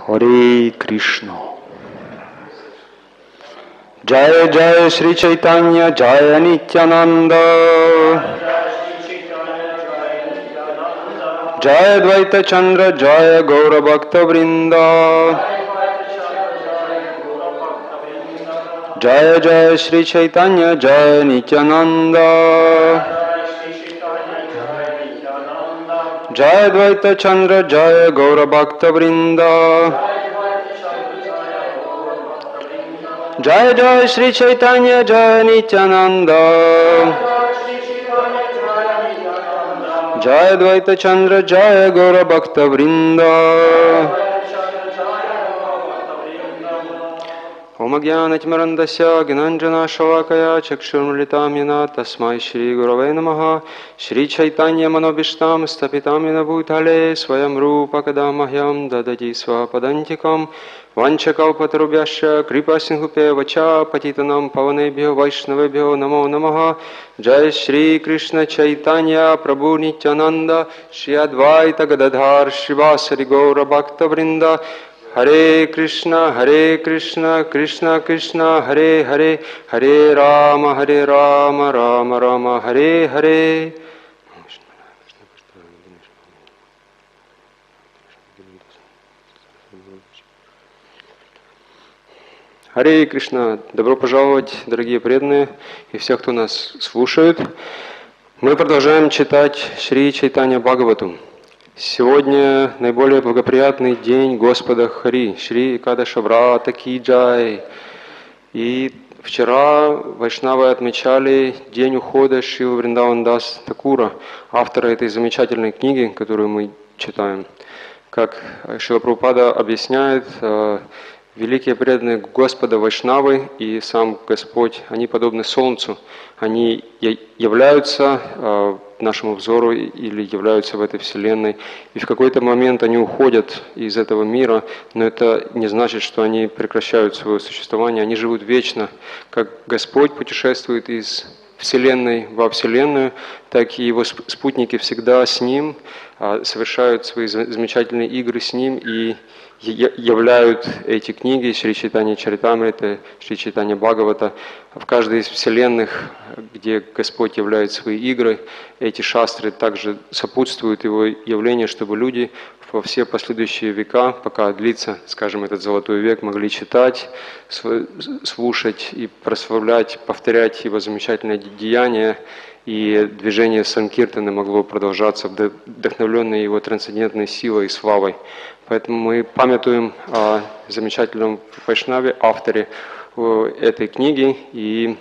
Харе Кришна. Jaya Jaya Shri Chaitanya Jaya Nityananda. Jaya Dvaita Chandra Jaya Gaura Bhakta Vrinda. Jaya Jaya Shri Chaitanya Jaya Nityananda. Jaya Dvaita Chandra Jaya Gaura Bhakta Vrinda. Jaya Jaya Shri Chaitanya Jaya Nityananda. Jaya Dvaita Chandra Jaya Gaura Bhakta Vrinda. Om Jnana Timirandasya Gnanjana Shalakaya Chakshurmritam Yana Tasmai Shri Gurave Namaha Shri Chaitanya Manobishtam Stapitam Yana Bhutale Swayam Rupa Kadamahyam Dadati Swapadantikam Vanchakalpatarubhyasya Kripa Sindhupe Vacha Patitanam Pavanebhyo Vaishnavebhyo Namo Namaha Jai Shri Krishna Chaitanya Prabhu Nityananda Shri Advaita Gadadhar Shivasari Gaura Bhakta Vrinda Hare Krishna, Krishna Krishna, Hare Hare, Hare Rama, Rama Rama, Hare Hare. Харе Кришна, добро пожаловать, дорогие преданные и все, кто нас слушает. Мы продолжаем читать Шри Чайтанья Бхагавату. Сегодня наиболее благоприятный день Господа Хари, Шри Экадаша Врата Ки Джай. И вчера вайшнавы отмечали день ухода Шрилы Вриндаван Дас Такура, автора этой замечательной книги, которую мы читаем. Как Шрила Прабхупада объясняет, великие преданные Господа Вайшнавы и сам Господь, они подобны Солнцу, они являются нашему взору или являются в этой вселенной. И в какой-то момент они уходят из этого мира, но это не значит, что они прекращают свое существование, они живут вечно. Как Господь путешествует из вселенной во вселенную, так и его спутники всегда с ним, совершают свои замечательные игры с ним и являют эти книги Шри Чайтанья Чаритамрита, Шри Чайтанья Бхагавата в каждой из вселенных, где Господь являет свои игры. Эти шастры также сопутствуют его явлению, чтобы люди во все последующие века, пока длится, скажем, этот золотой век, могли читать, слушать и прославлять, повторять его замечательные деяния, и движение Санкиртаны могло продолжаться, вдохновленное его трансцендентной силой и славой. Поэтому мы памятуем о замечательном Вайшнаве, авторе этой книги, и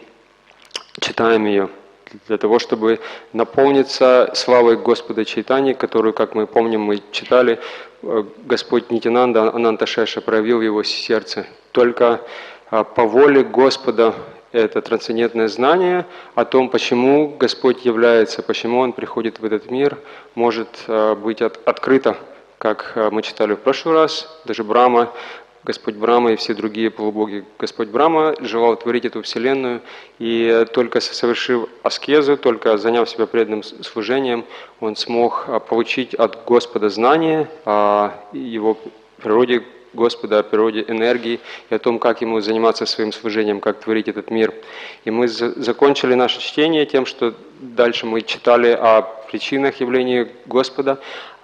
читаем ее для того, чтобы наполниться славой Господа Чайтаньи, которую, как мы помним, мы читали, Господь Нитянанда Ананта Шеша проявил в его сердце. Только по воле Господа это трансцендентное знание о том, почему Господь является, почему Он приходит в этот мир, может быть открыто, как мы читали в прошлый раз. Даже Брахма, Господь Брахма и все другие полубоги, Господь Брахма желал творить эту вселенную, и только совершив аскезу, только заняв себя преданным служением, Он смог получить от Господа знание о Его природе, Господа, о природе энергии и о том, как Ему заниматься своим служением, как творить этот мир. И мы закончили наше чтение тем, что дальше мы читали о причинах явления Господа,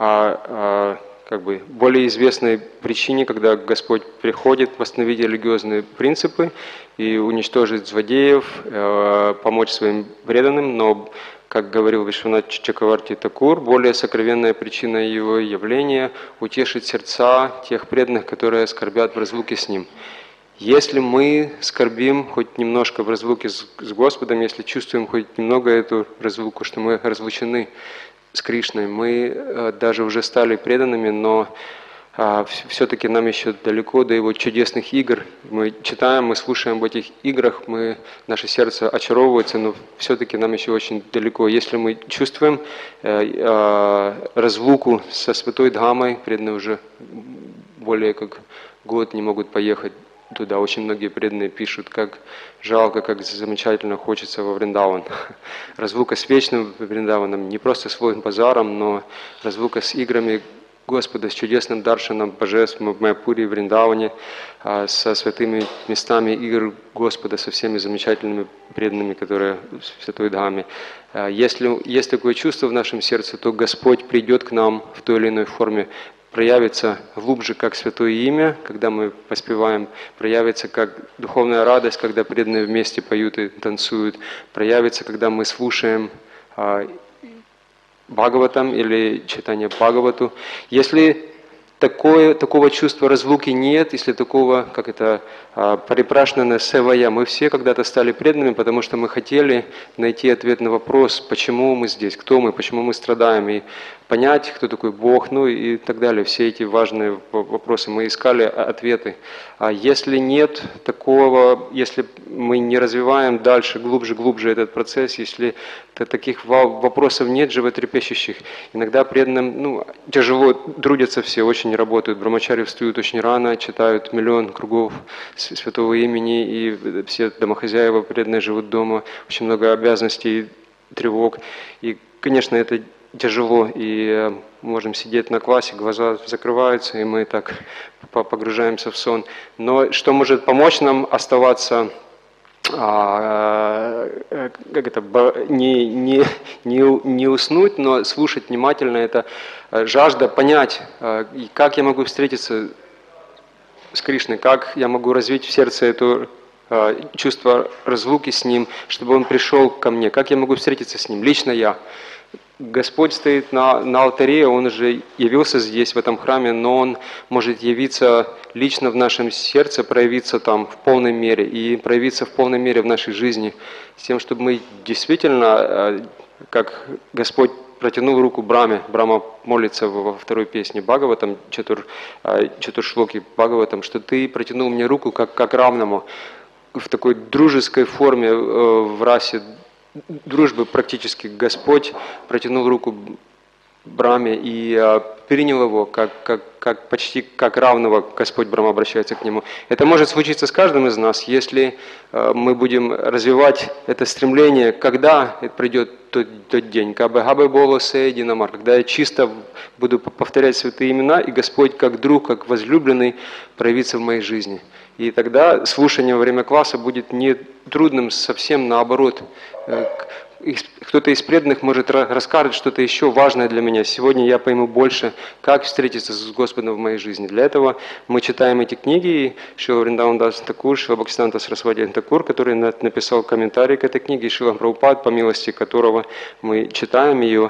о более известной причине, когда Господь приходит восстановить религиозные принципы и уничтожить злодеев, помочь своим преданным, но, как говорил Вишванат Чакраварти Такур, более сокровенная причина его явления – утешить сердца тех преданных, которые скорбят в разлуке с Ним. Если мы скорбим хоть немножко в разлуке с Господом, если чувствуем хоть немного эту разлуку, что мы разлучены с Кришной, мы даже уже стали преданными, но все-таки нам еще далеко до Его чудесных игр. Мы читаем, мы слушаем об этих играх, наше сердце очаровывается, но все-таки нам еще очень далеко. Если мы чувствуем разлуку со Святой Дхамой, преданные уже более как год не могут поехать туда. Очень многие преданные пишут, как жалко, как замечательно хочется во Вриндаван. Разлука с вечным Вриндаваном, не просто с своим базаром, но разлука с играми Господа с чудесным даршаном божеств в Майяпуре, в Вриндаване, со святыми местами игр Господа, со всеми замечательными преданными, которые в Святой Дхаме. Если есть такое чувство в нашем сердце, то Господь придет к нам в той или иной форме, проявится глубже как святое имя, когда мы воспеваем, проявится как духовная радость, когда преданные вместе поют и танцуют, проявится, когда мы слушаем Бхагаватам или читание Бхагавату. Если такого чувства разлуки нет, если такого, как это, парипрашнана севая, мы все когда-то стали преданными, потому что мы хотели найти ответ на вопрос, почему мы здесь, кто мы, почему мы страдаем, и понять, кто такой Бог, ну и так далее. Все эти важные вопросы. Мы искали ответы. А если нет такого, если мы не развиваем дальше, глубже этот процесс, если таких вопросов нет животрепещущих, иногда преданным тяжело, трудятся все, очень работают. Брамачари встают очень рано, читают миллион кругов святого имени, и все домохозяева преданные живут дома, очень много обязанностей, тревог. И, конечно, это тяжело, и можем сидеть на классе, глаза закрываются, и мы так погружаемся в сон. Но что может помочь нам оставаться, не уснуть, но слушать внимательно, это жажда понять, как я могу встретиться с Кришной, как я могу развить в сердце это чувство разлуки с Ним, чтобы Он пришел ко мне, как я могу встретиться с Ним, лично я. Господь стоит на алтаре, Он уже явился здесь, в этом храме, но Он может явиться лично в нашем сердце, проявиться там в полной мере и проявиться в полной мере в нашей жизни, с тем, чтобы мы действительно, как Господь протянул руку Браме, Брама молится во второй песне Бхагаватам, Чатуршлоки Бхагаватам, что Ты протянул мне руку как равному, в такой дружеской форме, в расе дружбы практически Господь протянул руку Браме и принял его, почти как равного. Господь Брама обращается к нему. Это может случиться с каждым из нас, если мы будем развивать это стремление, когда придет тот день, когда я чисто буду повторять святые имена, и Господь как друг, как возлюбленный проявится в моей жизни. И тогда слушание во время класса будет не трудным, совсем наоборот. Кто-то из преданных может рассказать что-то еще важное для меня. Сегодня я пойму больше, как встретиться с Господом в моей жизни. Для этого мы читаем эти книги. Шрила Вриндаvan Дас Такур, Шрила Бхактисиданта Сарасвати Такур, который написал комментарий к этой книге, Шрила Прабхупад, по милости которого мы читаем ее.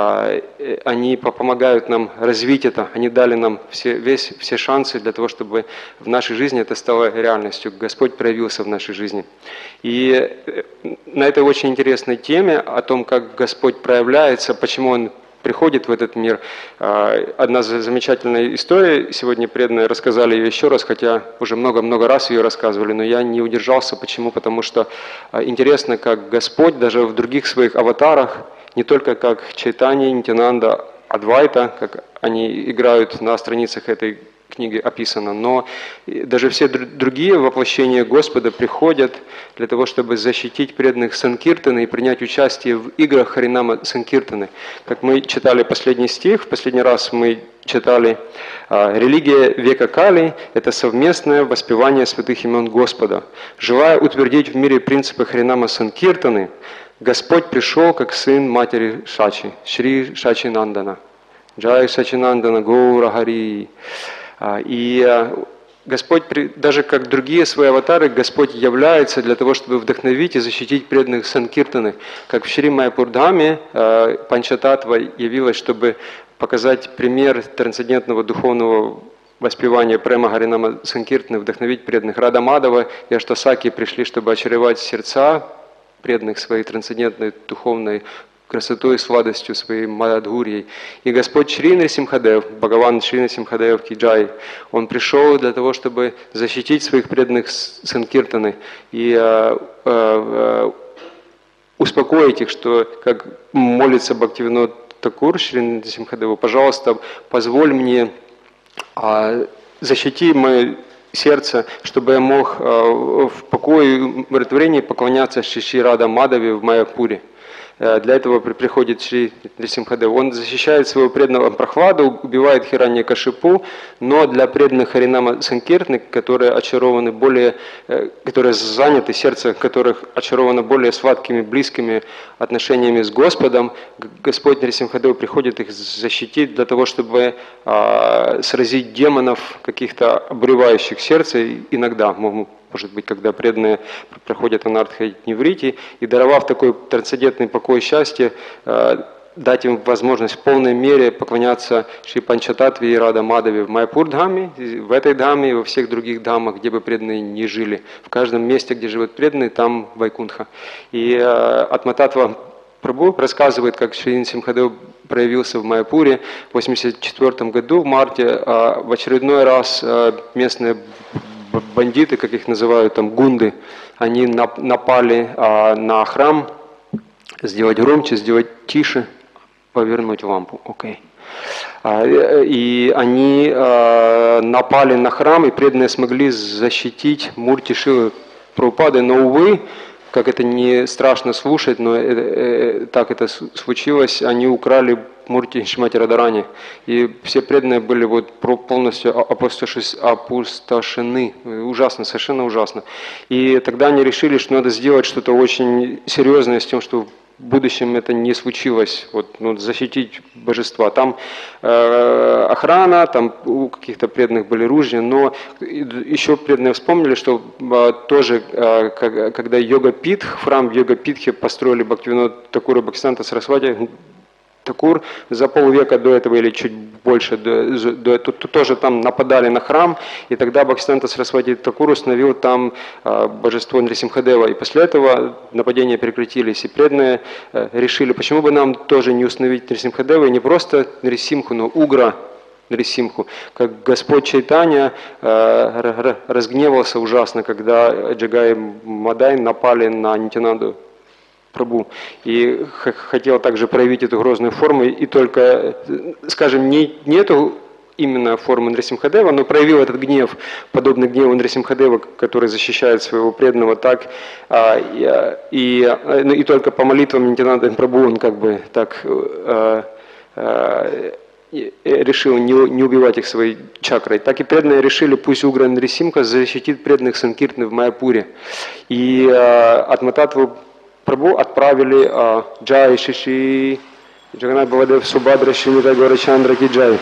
Они помогают нам развить это. Они дали нам все шансы для того, чтобы в нашей жизни это стало реальностью. Господь проявился в нашей жизни. И на этой очень интересной теме о том, как Господь проявляется, почему Он приходит в этот мир. Одна замечательная история, сегодня преданные рассказали ее еще раз, хотя уже много-много раз ее рассказывали, но я не удержался. Почему? Потому что интересно, как Господь даже в других своих аватарах, не только как Чайтанья, Нитянанда, Адвайта, как они играют на страницах этой книги описано, но даже все другие воплощения Господа приходят для того, чтобы защитить преданных Санкиртаны и принять участие в играх Харинама Санкиртаны. Как мы читали последний стих, в последний раз мы читали, религия века Кали – это совместное воспевание святых имен Господа. Желая утвердить в мире принципы Харинама Санкиртаны, Господь пришел как сын матери Шачи, Шри Шачи Нандана. Джай Шачи Нандана, Гаура Хари. И Господь, даже как другие свои аватары, Господь является для того, чтобы вдохновить и защитить преданных Санкиртаны. Как в Шри Майяпурдхаме Панчататва явилась, чтобы показать пример трансцендентного духовного воспевания Према Харинама Санкиртаны, вдохновить преданных. Рада Мадава и Аштасаки пришли, чтобы очаровать сердца преданных своей трансцендентной духовной красотой, сладостью, своей Мадхурьей. И Господь Шри Нарсимхадев, Бхагаван Шри Нарсимхадев Киджай, Он пришел для того, чтобы защитить своих преданных Санкиртаны и успокоить их, что, как молится Бхактивинод Такур Шри Нарсимхадеву, пожалуйста, позволь мне, защити мое сердце, чтобы я мог в покое и умиротворении поклоняться Шри Рада Мадаве в Майяпуре. Для этого приходит Шри Нрисимхадев. Он защищает своего преданного Прохладу, убивает Хираньякашипу, но для преданных Харинама Санкиртны, которые очарованы более, которые заняты, сердце которых очаровано более сладкими, близкими отношениями с Господом, Господь Нрисимхадев приходит их защитить для того, чтобы сразить демонов, каких-то обрывающих сердце, иногда, может быть, когда преданные проходят анартха неврити, и даровав такой трансцендентный покой и счастье, дать им возможность в полной мере поклоняться Шри Панчататве и Рада Мадаве в Майяпур-дхаме, в этой дхаме и во всех других дхамах, где бы преданные не жили. В каждом месте, где живут преданные, там Вайкунтха. И Атмататва Прабху рассказывает, как Шри Нрисимхадев проявился в Майяпуре в 1984 году, в марте. В очередной раз местные бандиты, как их называют, там гунды, они напали на храм, сделать громче, сделать тише, повернуть лампу, окей. И они напали на храм, и преданные смогли защитить Мурти Шилы Прабхупады, но, увы, как это не страшно слушать, но так это случилось, они украли Мурти Шримати Радарани, и все преданные были вот полностью опустошены, ужасно, совершенно ужасно. И тогда они решили, что надо сделать что-то очень серьезное с тем, что в будущем это не случилось, защитить божества. Там охрана, там у каких-то преданных были ружья, но еще преданные вспомнили, что тоже, когда Йога-Питх, храм в Йога-Питхе построили Бхактивинода Такура Бхактисиданта Сарасвати Такур за полвека до этого или чуть больше, тоже там нападали на храм, и тогда Бхактисиданта Сарасвати Такур установил там божество Нрисимхадева, и после этого нападения прекратились, и преданные решили, почему бы нам тоже не установить Нрисимхадева, и не просто Нрисимху, но Угра Нрисимху, как Господь Чайтанья разгневался ужасно, когда Джагай и Мадай напали на Нитянанду Прабху, и хотел также проявить эту грозную форму, и только, скажем, не эту именно форму Нрисимхадева, но проявил этот гнев, подобный гневу Нрисимхадева, который защищает своего преданного так, и только по молитвам Нитянанды Прабху он как бы так решил не убивать их своей чакрой. Так и преданные решили, пусть Угра Нрисимха защитит преданных Санкиртны в Майяпуре. И Атмататву Прабху отправили Джай Шиши Джаганат Баладев Субадра Шилита Горачандра Ки Джай.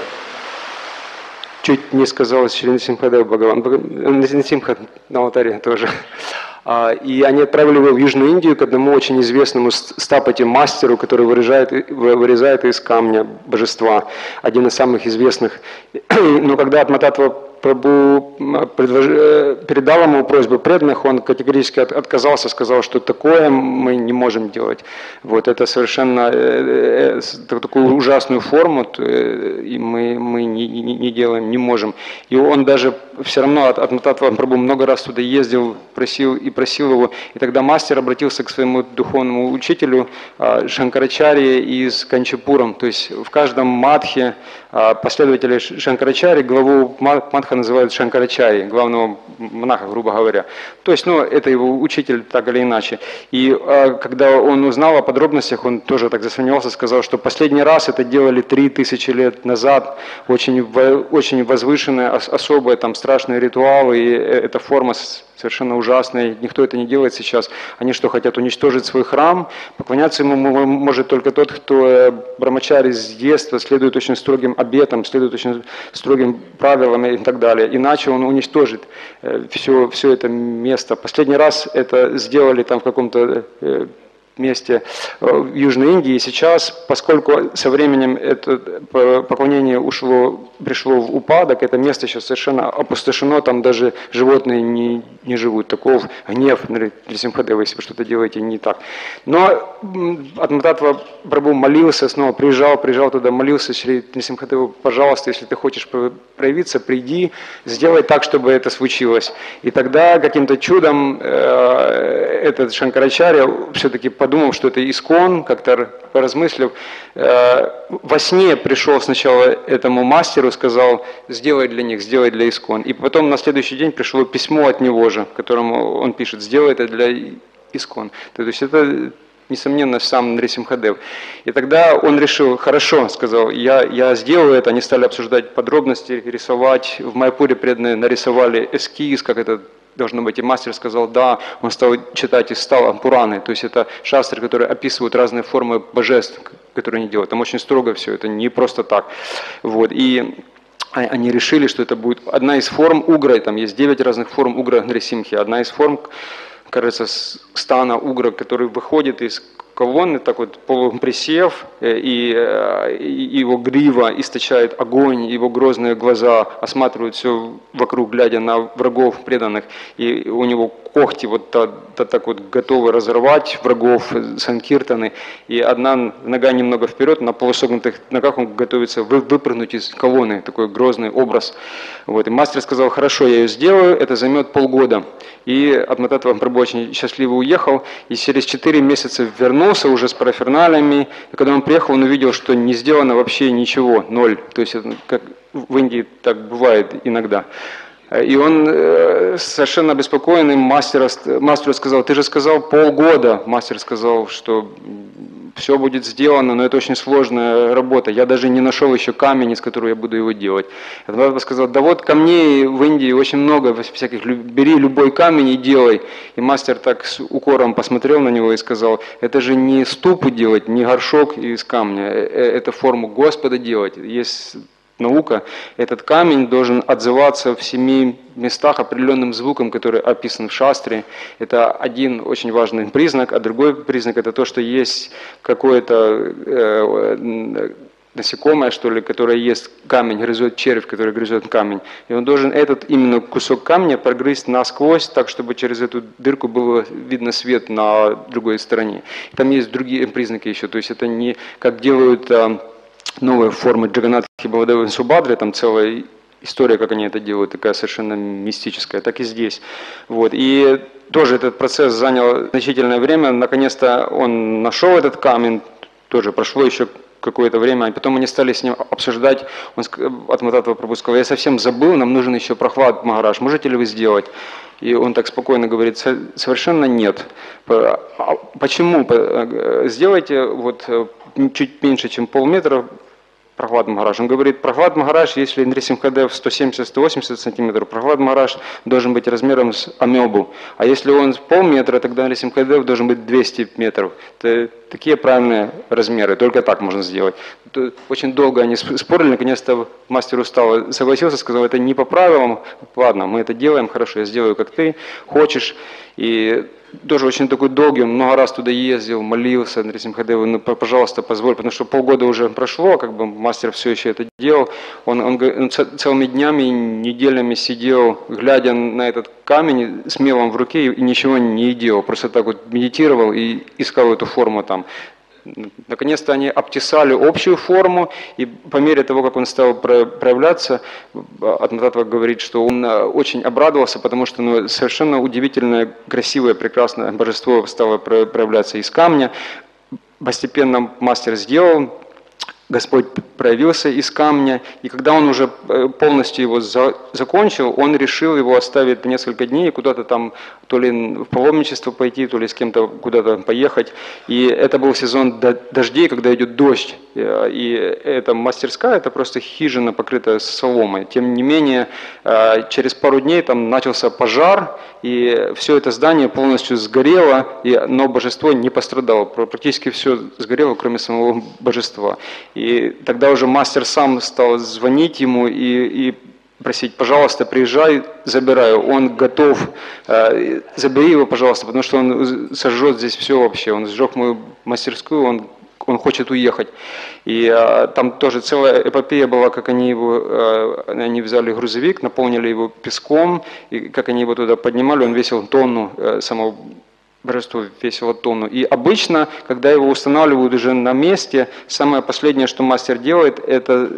Чуть не сказал Шри Нрисимхадев Бхагаван. Нрисимха на алтаре тоже. И они отправили его в Южную Индию к одному очень известному стапати мастеру, который вырезает из камня божества, один из самых известных. Но когда Атмататва Прабху передал ему просьбу преданных, он категорически отказался, сказал, что такое мы не можем делать. Вот это совершенно такую ужасную форму, и мы не делаем, не можем. И он даже все равно, Атмататва Прабху много раз туда ездил, просил его, и тогда мастер обратился к своему духовному учителю Шанкарачарье из Канчипурам, то есть в каждом мадхе последователи Шанкарачарьи, главу мадха называют Шанкарачарьи, главного монаха, грубо говоря. То есть, это его учитель так или иначе. И когда он узнал о подробностях, он тоже так засомневался, сказал, что последний раз это делали 3000 лет назад, очень возвышенные, особые, там страшные ритуалы, и эта форма совершенно ужасная, никто это не делает сейчас. Они что, хотят уничтожить свой храм? Поклоняться ему может только тот, кто брамачари с детства, следует очень строгим обетам, следует очень строгим правилам и так далее. Иначе он уничтожит все это место. Последний раз это сделали там в каком-то месте в Южной Индии, и сейчас, поскольку со временем это поклонение пришло в упадок, это место сейчас совершенно опустошено, там даже животные не живут. Таков гнев Нрисимхадева, если вы что-то делаете не так. Но Атмататва Прабху молился снова, приезжал туда, молился Шри Нрисимхадеву, пожалуйста, если ты хочешь проявиться, приди, сделай так, чтобы это случилось. И тогда каким-то чудом этот Шанкарачарья все-таки подумал, что это искон, как-то поразмыслив, во сне пришел сначала этому мастеру, сказал, сделай для них, сделай для искон. И потом на следующий день пришло письмо от него же, в котором он пишет, сделай это для искон. То есть это несомненно, сам Нрисимхадев. И тогда он решил, хорошо, сказал, я сделаю это. Они стали обсуждать подробности, рисовать. В Майяпуре преданные нарисовали эскиз, как это должно быть. И мастер сказал, да, он стал читать из стала Пураны. То есть это шастры, которые описывают разные формы божеств, которые они делают. Там очень строго все, это не просто так. Вот. И они решили, что это будет одна из форм угра. Там есть 9 разных форм угра Нрисимхи. Одна из форм, кажется, стана угра, который выходит из колонны, так вот полуприсев, и его грива источает огонь, его грозные глаза осматривают все вокруг, глядя на врагов преданных, и у него когти вот так вот готовы разорвать врагов санкиртаны, и одна нога немного вперед, на полусогнутых ногах он готовится выпрыгнуть из колонны, такой грозный образ. Вот. И мастер сказал, хорошо, я ее сделаю, это займет полгода. И Атмататтва Прабху очень счастливо уехал, и через 4 месяца вернулся уже с параферналиями, и когда он приехал, он увидел, что не сделано вообще ничего, 0. То есть, как в Индии так бывает иногда. И он совершенно обеспокоенный мастеру сказал, ты же сказал полгода. Мастер сказал, что все будет сделано, но это очень сложная работа. Я даже не нашел еще камень, из которого я буду его делать. Я сказал, да вот камней в Индии очень много всяких, бери любой камень и делай. И мастер так с укором посмотрел на него и сказал, это же не ступу делать, не горшок из камня, это форму Господа делать. Есть наука, этот камень должен отзываться в 7 местах определенным звуком, который описан в шастре. Это один очень важный признак, а другой признак это то, что есть какое-то насекомое, что ли, которое ест камень, грызет червь, который грызет камень. И он должен этот именно кусок камня прогрызть насквозь, так, чтобы через эту дырку было видно свет на другой стороне. Там есть другие признаки еще, то есть это не как делают новые формы Джаганатхи, Баладевы, Субхадри, там целая история, как они это делают, такая совершенно мистическая, так и здесь. Вот. И тоже этот процесс занял значительное время, наконец-то он нашел этот камень, тоже прошло еще какое-то время, а потом они стали с ним обсуждать, Атмататтва Прабху сказал, я совсем забыл, нам нужен еще Прохлад Махарадж, можете ли вы сделать? И он так спокойно говорит, совершенно нет. Почему? Сделайте вот чуть меньше, чем полметра Прохлад Махарадж. Он говорит, Прохлад Махарадж, если Нрисимхадев 170-180 сантиметров, Прохлад Махарадж должен быть размером с амебу. А если он полметра, тогда Нрисимхадев должен быть 200 метров. Это такие правильные размеры, только так можно сделать. Очень долго они спорили, наконец-то мастер устал, согласился, сказал, это не по правилам, ладно, мы это делаем, хорошо, я сделаю, как ты хочешь. И тоже очень такой долгий, он много раз туда ездил, молился Нрисимхадеву, ну, пожалуйста, позволь, потому что полгода уже прошло, как бы мастер все еще это делал. Он целыми днями, неделями сидел, глядя на этот камень с мелом в руке и ничего не делал, просто так вот медитировал и искал эту форму там. Наконец-то они обтесали общую форму, и по мере того, как он стал проявляться, Атмататтва говорит, что он очень обрадовался, потому что совершенно удивительное, красивое, прекрасное божество стало проявляться из камня. Постепенно мастер сделал, Господь проявился из камня, и когда он уже полностью его закончил, он решил его оставить несколько дней, куда-то там, то ли в паломничество пойти, то ли с кем-то куда-то поехать. И это был сезон дождей, когда идет дождь. И эта мастерская, это просто хижина, покрытая соломой. Тем не менее, через пару дней там начался пожар, и все это здание полностью сгорело, но божество не пострадало. Практически все сгорело, кроме самого божества. И тогда уже мастер сам стал звонить ему и просить, пожалуйста, приезжай, забираю. Он готов, забери его, пожалуйста, потому что он сожжет здесь все вообще. Он сжег мою мастерскую, он хочет уехать. И там тоже целая эпопея была, как они взяли грузовик, наполнили его песком, и как они его туда поднимали, он весил тонну, самого божество весило тонну. И обычно, когда его устанавливают уже на месте, самое последнее, что мастер делает, это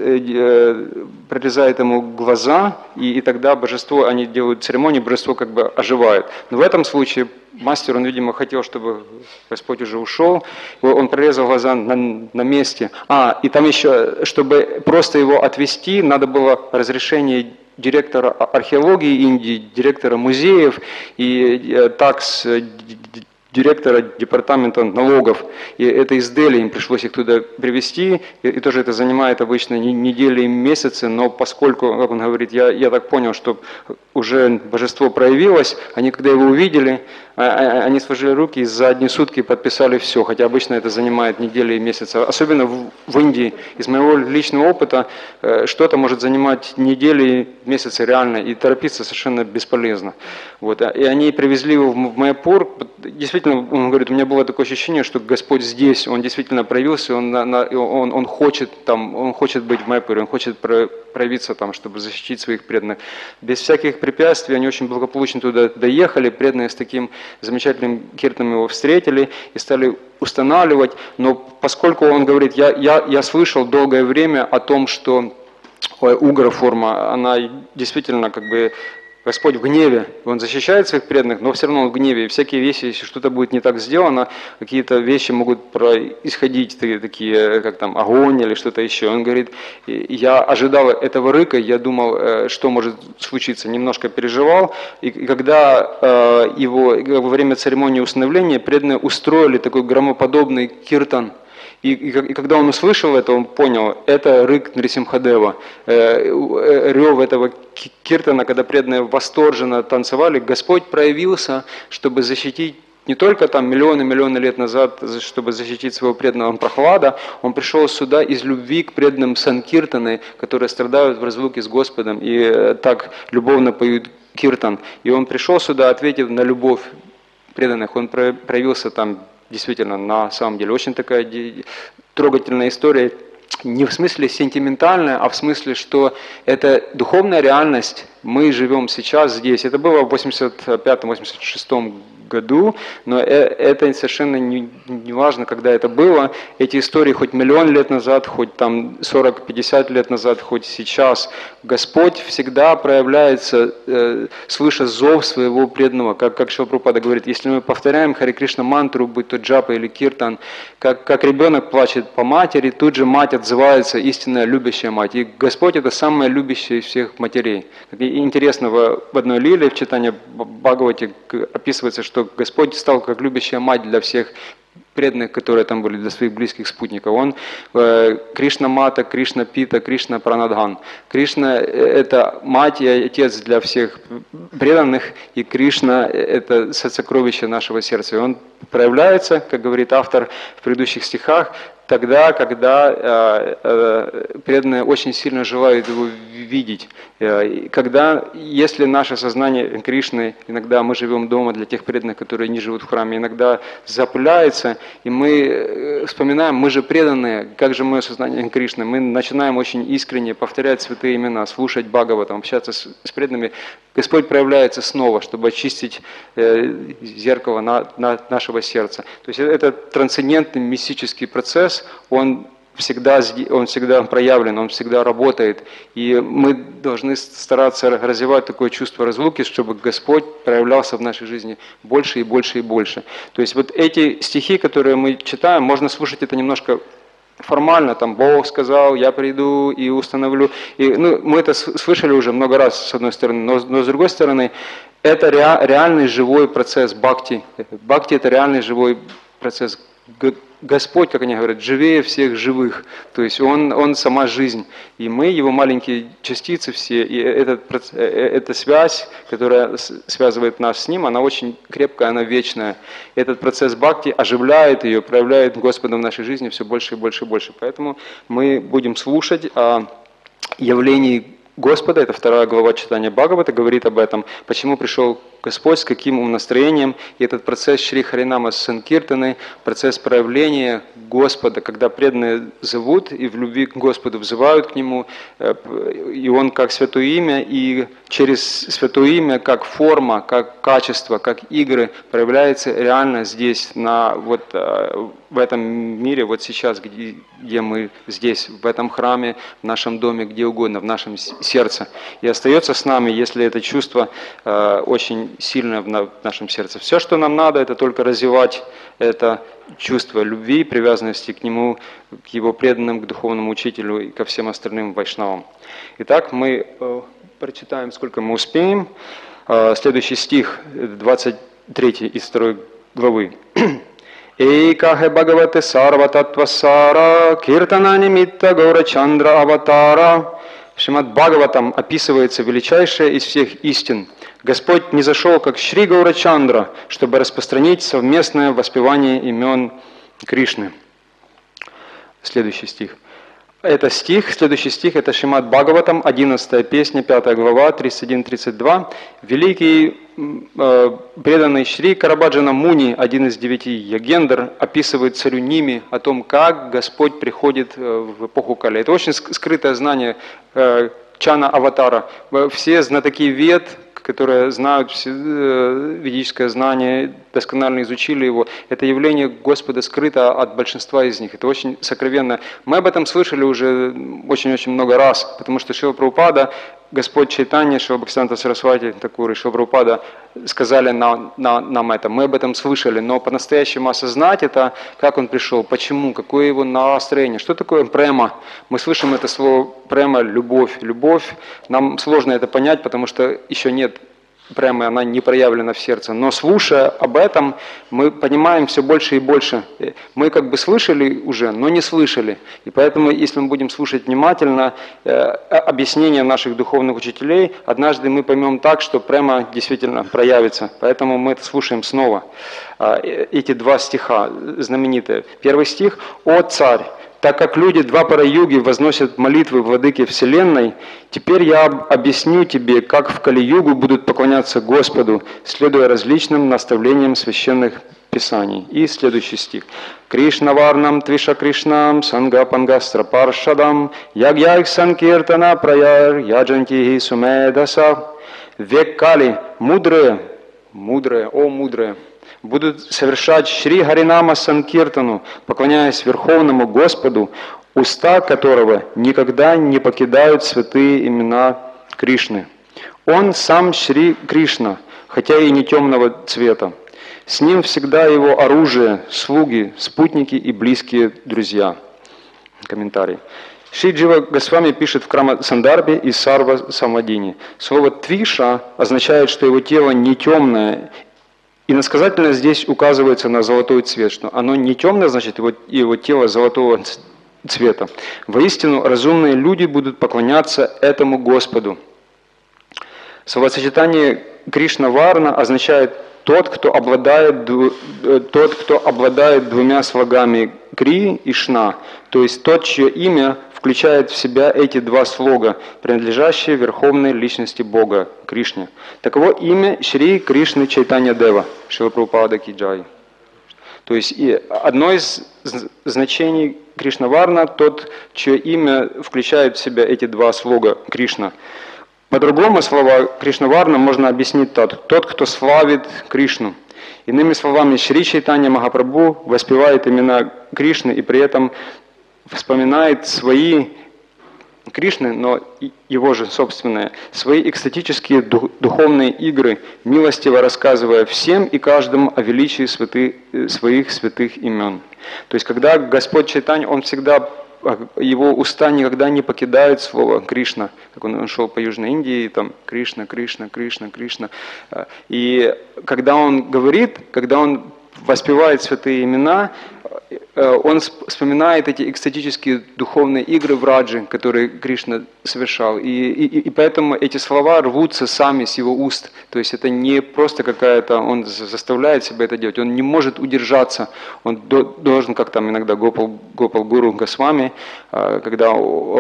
прорезает ему глаза, и тогда божество, они делают церемонию, божество как бы оживает. Но в этом случае мастер, он, видимо, хотел, чтобы Господь уже ушел, он прорезал глаза на месте. И там еще, чтобы просто его отвести, надо было разрешение директора археологии Индии, директора музеев и такс директора департамента налогов, и это из Дели, им пришлось их туда привезти, и тоже это занимает обычно недели и месяцы, но поскольку, как он говорит, я так понял, что уже божество проявилось, они когда его увидели, они сложили руки и за одни сутки подписали все, хотя обычно это занимает недели и месяцы. Особенно в Индии, из моего личного опыта, что-то может занимать недели, месяцы реально, и торопиться совершенно бесполезно. Вот. И они привезли его в Майяпур. Действительно, он говорит, у меня было такое ощущение, что Господь здесь, Он действительно проявился, Он хочет быть в Майяпуре, Он хочет проявиться там, чтобы защитить своих преданных. Без всяких препятствий они очень благополучно туда доехали, преданные с таким замечательным киртаном его встретили и стали устанавливать. Но поскольку он говорит, я слышал долгое время о том, что угра-форма, она действительно как бы Господь в гневе, Он защищает своих преданных, но все равно Он в гневе. И всякие вещи, если что-то будет не так сделано, какие-то вещи могут происходить, такие как там огонь или что-то еще. Он говорит, я ожидал этого рыка, я думал, что может случиться, немножко переживал. И когда его во время церемонии усыновления преданные устроили такой громоподобный киртан, и когда он услышал это, он понял, это рык Нрисимхадева, рев этого киртана, когда преданные восторженно танцевали, Господь проявился, чтобы защитить не только там миллионы лет назад, чтобы защитить своего преданного Прохлада, он пришел сюда из любви к преданным Санкиртаны, которые страдают в разлуке с Господом и так любовно поют киртан. И он пришел сюда, ответив на любовь преданных, он проявился там. Действительно, на самом деле, очень такая трогательная история, не в смысле сентиментальная, а в смысле, что это духовная реальность, мы живем сейчас здесь. Это было в 85-86 году, но это совершенно не важно, когда это было. Эти истории хоть миллион лет назад, хоть там 40-50 лет назад, хоть сейчас. Господь всегда проявляется, слыша зов своего преданного, как Шрила Прабхупада говорит, если мы повторяем Харе Кришна мантру, будь то джапа или киртан, как ребенок плачет по матери, тут же мать отзывается, истинная любящая мать. И Господь это самая любящая из всех матерей. И интересно, в одной лиле в читании Бхагавати описывается, что Господь стал как любящая мать для всех преданных, которые там были, для своих близких спутников. Он Кришна Мата, Кришна Пита, Кришна Пранадхан. Кришна – это мать и отец для всех преданных, и Кришна – это сокровище нашего сердца. И он проявляется, как говорит автор в предыдущих стихах, тогда, когда преданные очень сильно желают его видеть. Если наше сознание Кришны, иногда мы живем дома для тех преданных, которые не живут в храме, иногда запыляется, и мы вспоминаем, мы же преданные, как же мое сознание Кришны, мы начинаем очень искренне повторять святые имена, слушать Бхагаватам, общаться с преданными. Господь проявляется снова, чтобы очистить зеркало нашего сердца. То есть это трансцендентный мистический процесс, он всегда проявлен, он всегда работает. И мы должны стараться развивать такое чувство разлуки, чтобы Господь проявлялся в нашей жизни больше и больше и больше. То есть вот эти стихи, которые мы читаем, можно слушать это немножко формально, там Бог сказал, я приду и установлю. И, мы это слышали уже много раз, с одной стороны, но с другой стороны, это реальный живой процесс бхакти. Бхакти – это реальный живой процесс. Господь, как они говорят, живее всех живых. То есть Он сама жизнь. И мы, Его маленькие частицы все. И эта связь, которая связывает нас с Ним, она очень крепкая, она вечная. Этот процесс бхакти оживляет ее, проявляет Господа в нашей жизни все больше и больше и больше. Поэтому мы будем слушать о явлении Господа, это 2 глава читания Бхагавата, говорит об этом, почему пришел Господь, с каким умонастроением, и этот процесс Шри Харинама Санкиртаны, процесс проявления Господа, когда преданные зовут и в любви к Господу взывают к Нему, и Он как святое имя, и через святое имя, как форма, как качество, как игры, проявляется реально здесь, в этом мире, вот сейчас, где мы здесь, в этом храме, в нашем доме, где угодно, в нашем сердце. И остается с нами, если это чувство очень сильное в нашем сердце. Все, что нам надо, это только развивать это чувство любви, привязанности к Нему, к Его преданным, к духовному учителю и ко всем остальным вайшнавам. Итак, мы прочитаем, сколько мы успеем. Следующий стих, 23 из 2 главы. Эйкахе Бхагавате Сарва Татвасара Киртана Немитта Гаурачандра Аватара. В Шримад Бхагаватам описывается величайшая из всех истин. Господь не зашел как Шри Гаурачандра, чтобы распространить совместное воспевание имен Кришны. Следующий стих. Следующий стих, это Шримад Бхагаватам, 11 песня, 5 глава, 31-32. Великий преданный Шри Карабаджана Муни, один из 9 ягендр, описывает царю Ними о том, как Господь приходит в эпоху Кали. Это очень скрытое знание Чана Аватара. Все знатоки Вед, которые знают ведическое знание, досконально изучили его, это явление Господа скрыто от большинства из них. Это очень сокровенно. Мы об этом слышали уже очень-очень много раз, потому что Шрила Прабхупада, Господь Чайтанья, Шрила Бхактисиданта Сарасвати Такур и Шрила Прабхупада сказали нам это. Мы об этом слышали, но по-настоящему осознать это, как он пришел, почему, какое его настроение, что такое према. Мы слышим это слово према, любовь. Любовь, нам сложно это понять, потому что еще нет прямо, она не проявлена в сердце. Но слушая об этом, мы понимаем все больше и больше. Мы как бы слышали уже, но не слышали. И поэтому, если мы будем слушать внимательно объяснения наших духовных учителей, однажды мы поймем так, что прямо действительно проявится. Поэтому мы это слушаем снова. Эти 2 стиха знаменитые. Первый стих. «О царь! Так как люди Двапара-юги возносят молитвы владыке Вселенной, теперь я объясню тебе, как в Кали-югу будут поклоняться Господу, следуя различным наставлениям священных писаний». И следующий стих. «Кришнаварнам твиша Кришнам сангапангастра паршадам ягьяйх санкиртана праяр яджантихи сумедаса». Век Кали, мудрые, будут совершать Шри Харинама Санкиртану, поклоняясь Верховному Господу, уста которого никогда не покидают святые имена Кришны. Он сам Шри Кришна, хотя и не темного цвета. С ним всегда его оружие, слуги, спутники и близкие друзья. Комментарий. Шри Джива Госвами пишет в Крама Сандарбе и Сарва Самадини. Слово «твиша» означает, что его тело не темное. Иносказательно здесь указывается на золотой цвет, что оно не темное, значит, его тело золотого цвета. Воистину, разумные люди будут поклоняться этому Господу. Словосочетание Кришна-Варна означает тот, кто обладает 2 слогами Кри и Шна, то есть тот, чье имя включает в себя эти 2 слога, принадлежащие Верховной Личности Бога, Кришне. Таково имя Шри Кришны Чайтанья Дева, Шрила Прабхупада Ки Джай. То есть одно из значений Кришна-Варна, тот, чье имя включает в себя эти 2 слога Кришна. По-другому слова Кришна-Варна можно объяснить тот, кто славит Кришну. Иными словами, Шри Чайтанья Махапрабху воспевает имена Кришны и при этом вспоминает свои Кришны, но его же собственные, свои экстатические духовные игры, милостиво рассказывая всем и каждому о величии своих святых имен. То есть, когда Господь Чайтанья, он всегда, его уста никогда не покидают слово Кришна, как он шел по Южной Индии, там Кришна, Кришна, Кришна, Кришна. И когда он говорит, когда он воспевает святые имена, он вспоминает эти экстатические духовные игры в раджи, которые Кришна совершал. И поэтому эти слова рвутся сами с его уст. То есть это не просто какая-то, он заставляет себя это делать, он не может удержаться. Он должен, как там иногда Гопал Гуру Госвами, когда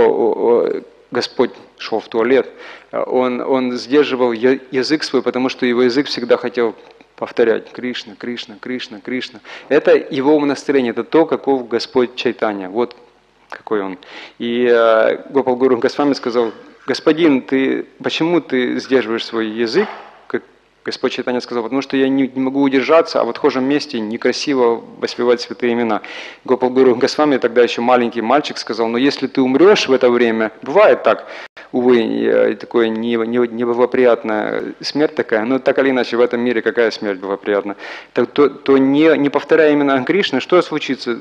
Господь шел в туалет, он сдерживал язык свой, потому что его язык всегда хотел повторять Кришна, Кришна, Кришна, Кришна. Это его умонастроение, это то, каков Господь Чайтанья. Вот какой он. И Гопал Гуру Госвами сказал: господин, почему ты сдерживаешь свой язык? Как Господь Чайтанья сказал: потому что я не могу удержаться, а в отхожем месте некрасиво воспевать святые имена. Гопал Гуру Госвами, тогда еще маленький мальчик, сказал: но если ты умрешь в это время, бывает так, увы, такое неблагоприятная смерть такая, но так или иначе в этом мире какая смерть благоприятна, то не повторяя имена Кришны, что случится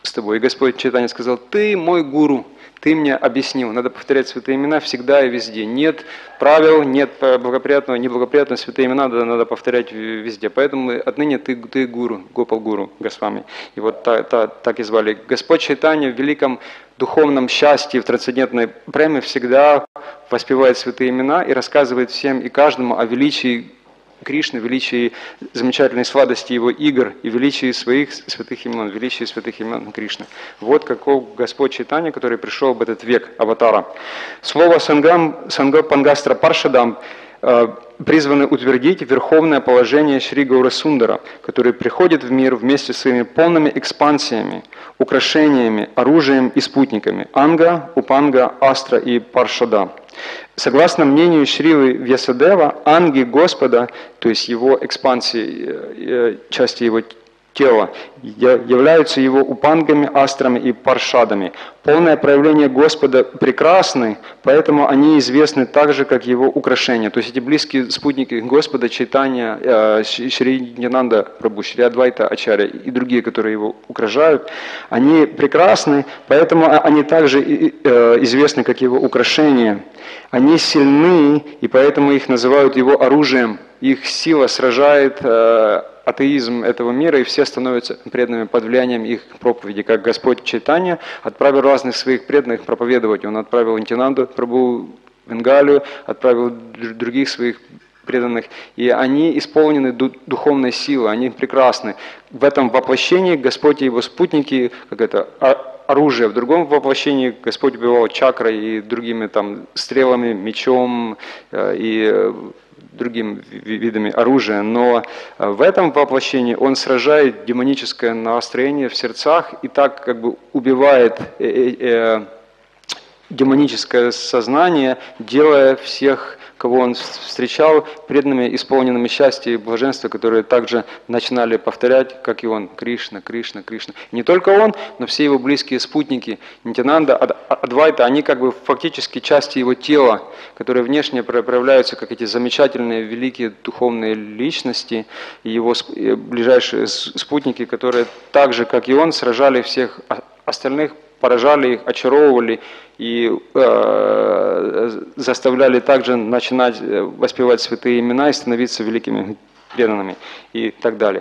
с тобой. И Господь Чайтанья сказал: ты мой гуру, ты мне объяснил. Надо повторять святые имена всегда и везде. Нет правил, нет благоприятного, неблагоприятного. Святые имена надо повторять везде. Поэтому отныне ты гуру, Гопал Гуру Госвами. И вот так и звали. Господь Чайтанья в великом духовном счастье, в трансцендентной преме всегда воспевает святые имена и рассказывает всем и каждому о величии Кришны, величии замечательной сладости его игр и величии своих святых имен, величии святых имен Кришны. Вот каков Господь Чайтанья, который пришел в этот век аватара. Слово Сангапангастра Паршадам призваны утвердить верховное положение Шри Гаурасундара, который приходит в мир вместе с своими полными экспансиями, украшениями, оружием и спутниками Анга, Упанга, Астра и Паршада. Согласно мнению Шрилы Вьясадева, анги Господа, то есть его экспансии, части его тела, являются его упангами, астрами и паршадами. Полное проявление Господа прекрасны, поэтому они известны так же, как его украшения. То есть эти близкие спутники Господа, Чайтанья, Шри Нитьянанда Прабху, Шри Адвайта Ачарья и другие, которые его украшают, они прекрасны, поэтому они также известны, как его украшения. Они сильны, и поэтому их называют его оружием. Их сила сражает атеизм этого мира, и все становятся преданными под влиянием их проповеди. Как Господь Чайтанья отправил разных своих преданных проповедовать. Он отправил Нитьянанду Прабху в Бенгалию, отправил других своих преданных, и они исполнены духовной силой, они прекрасны. В этом воплощении Господь и его спутники, как это, оружие. В другом воплощении Господь убивал чакрой и другими там стрелами, мечом и другими видами оружия, но в этом воплощении он сражает демоническое настроение в сердцах и так как бы убивает демоническое сознание, делая всех, кого он встречал, преданными, исполненными счастья и блаженства, которые также начинали повторять, как и он, Кришна, Кришна, Кришна. Не только он, но все его близкие спутники, Нитьянанда, Адвайта, они как бы фактически части его тела, которые внешне проявляются как эти замечательные, великие духовные личности, и его ближайшие спутники, которые так же, как и он, сражали всех остальных, поражали их, очаровывали и заставляли также начинать воспевать святые имена и становиться великими преданными и так далее.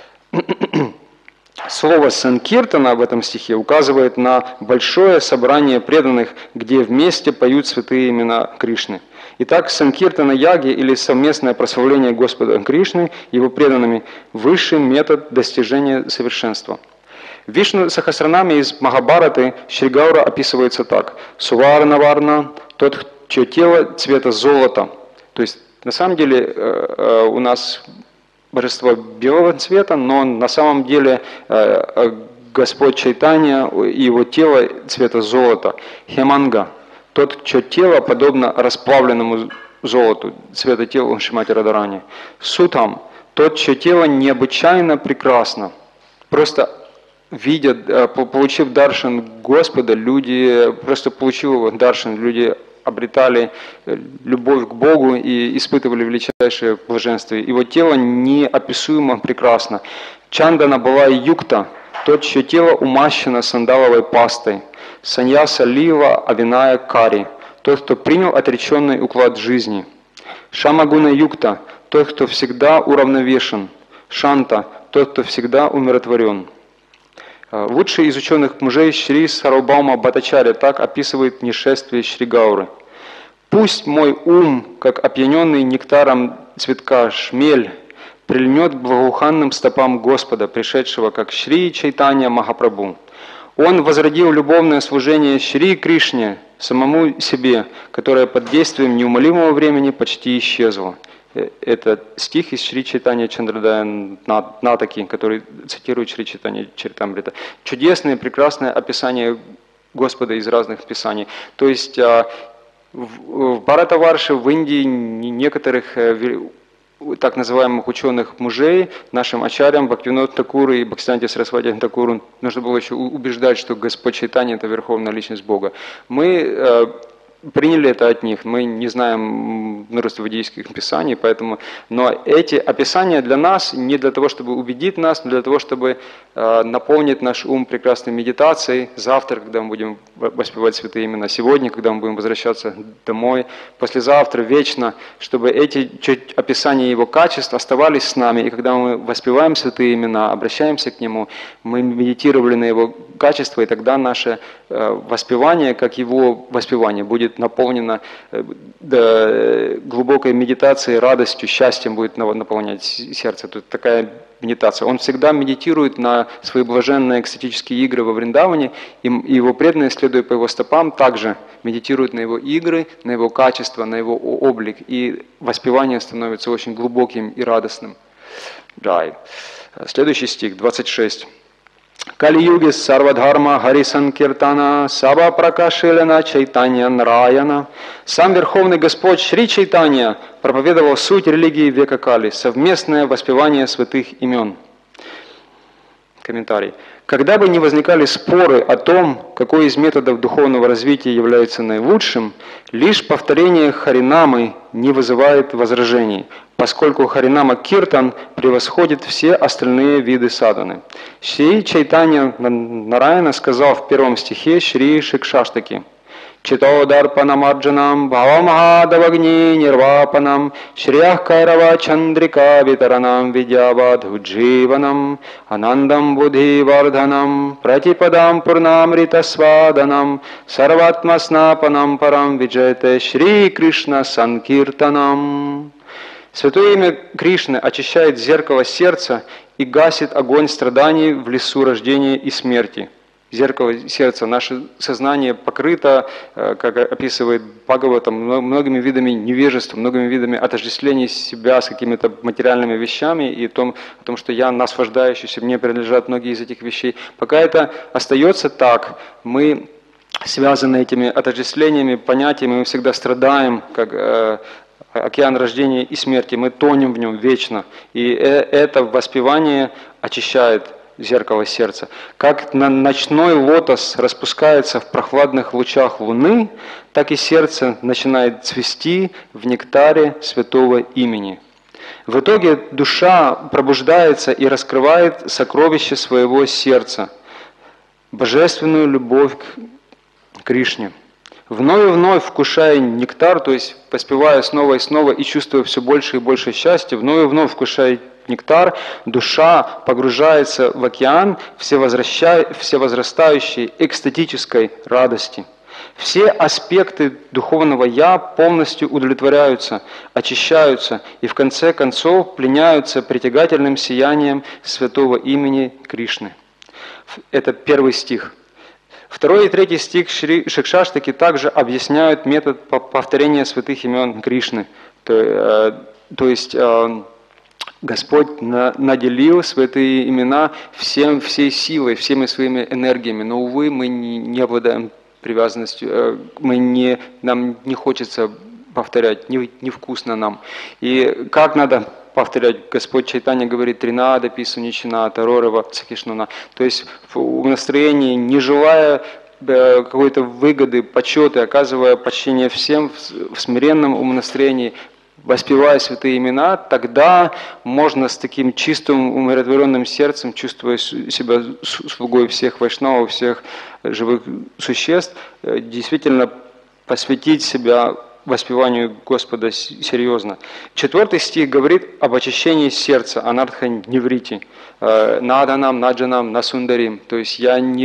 Слово «санкиртана» в этом стихе указывает на большое собрание преданных, где вместе поют святые имена Кришны. Итак, санкиртана яги или совместное прославление Господа Кришны, его преданными, высший метод достижения совершенства. В Вишну Сахасранаме из Махабараты Шри Гаура описывается так: Суварна Варна, тот, чье тело цвета золота. То есть, на самом деле, у нас божество белого цвета, но на самом деле Господь Чайтанья и его тело цвета золота. Хеманга, тот, чье тело подобно расплавленному золоту, цвета тела Шримати Радхарани. Сутам, тот, чье тело необычайно прекрасно. Просто видят, получив даршан Господа, люди, просто получив его даршан, люди обретали любовь к Богу и испытывали величайшее блаженство. Его тело неописуемо прекрасно. Чандана была юкта, тот, чье тело умащено сандаловой пастой. Саньяса лила авиная кари, тот, кто принял отреченный уклад жизни. Шамагуна юкта, тот, кто всегда уравновешен. Шанта, тот, кто всегда умиротворен. Лучший из ученых мужей Шри Сарвабхаума Бхаттачарья так описывает нешествие Шри Гауры. «Пусть мой ум, как опьяненный нектаром цветка шмель, прильнет к благоуханным стопам Господа, пришедшего как Шри Чайтанья Махапрабху. Он возродил любовное служение Шри Кришне, самому себе, которое под действием неумолимого времени почти исчезло». Это стих из Шри Чайтанья Чандрадая Натаки, который цитирует Шри Чайтанья Чаритамрита. Чудесное, прекрасное описание Господа из разных писаний. То есть в Бхаратаварше, в Индии, некоторых так называемых ученых мужей, нашим ачарьям, Бхактивинод Такуру и Бхактисиданти Сарасвати Такуру, нужно было еще убеждать, что Господь Чайтанья – это Верховная Личность Бога. Мы приняли это от них. Мы не знаем множество ведических писаний, поэтому, но эти описания для нас не для того, чтобы убедить нас, но для того, чтобы наполнить наш ум прекрасной медитацией. Завтра, когда мы будем воспевать святые имена, сегодня, когда мы будем возвращаться домой, послезавтра, вечно, чтобы эти описания Его качеств оставались с нами, и когда мы воспеваем святые имена, обращаемся к Нему, мы медитировали на Его качества, и тогда наше воспевание, как Его воспевание, будет наполнено глубокой медитацией, радостью, счастьем будет наполнять сердце. Тут такая медитация. Он всегда медитирует на свои блаженные экстатические игры во Вриндаване, и его преданные, следуя по его стопам, также медитируют на его игры, на его качество, на его облик, и воспевание становится очень глубоким и радостным. Джай. Следующий стих, 26. Кали-юги сарвадхарма харисанкиртана саба пракашилена чайтанья нараяна. Сам Верховный Господь Шри Чайтанья проповедовал суть религии века Кали, совместное воспевание святых имен. Комментарий. Когда бы ни возникали споры о том, какой из методов духовного развития является наилучшим, лишь повторение Харинамы не вызывает возражений, поскольку Харинама Киртан превосходит все остальные виды садханы. Шри Чайтанья Нараяна сказал в первом стихе Шри Шикшаштаки: Читодарпанамарджанам Бхавамахадавагни Нирвапанам Шриях Кайрава Чандрика Витаранам Видьявадхудживанам Анандам Будхивардханам Пратипадам Пурнамрита Сваданам Сарватмаснапанам Парам Виджайте Шри Кришна Санкиртанам. Святое имя Кришны очищает зеркало сердца и гасит огонь страданий в лесу рождения и смерти. Зеркало сердца, наше сознание покрыто, как описывает Бхагаватам, многими видами невежества, многими видами отождествления себя с какими-то материальными вещами и о том, что я наслаждающийся, мне принадлежат многие из этих вещей. Пока это остается так, мы связаны этими отождествлениями, понятиями, мы всегда страдаем, как океан рождения и смерти, мы тонем в нем вечно. И это воспевание очищает зеркало сердца. Как ночной лотос распускается в прохладных лучах луны, так и сердце начинает цвести в нектаре святого имени. В итоге душа пробуждается и раскрывает сокровище своего сердца, божественную любовь к Кришне. Вновь и вновь вкушая нектар, то есть воспевая снова и снова и чувствуя все больше и больше счастья, вновь и вновь вкушая нектар, душа погружается в океан всевозрастающей экстатической радости. Все аспекты духовного «я» полностью удовлетворяются, очищаются и в конце концов пленяются притягательным сиянием святого имени Кришны. Это первый стих. Второй и третий стих Шри Шикшаштаки также объясняют метод повторения святых имен Кришны. То есть Господь наделил святые имена всей силой, всеми своими энергиями, но, увы, мы не обладаем привязанностью, нам не хочется повторять, невкусно нам. И как надо повторять? Господь Чайтанья говорит: Тринада, Писуничина, Таророва, Цакишнуна. То есть в умонастроении, не желая какой-то выгоды, почета, оказывая почтение всем в смиренном умонастроении, воспевая святые имена, тогда можно с таким чистым, умиротворенным сердцем, чувствуя себя слугой всех вайшнавов, всех живых существ, действительно посвятить себя воспеванию Господа серьезно. 4 стих говорит об очищении сердца, анартха ниврити, наданам, наджанам, насундарим. То есть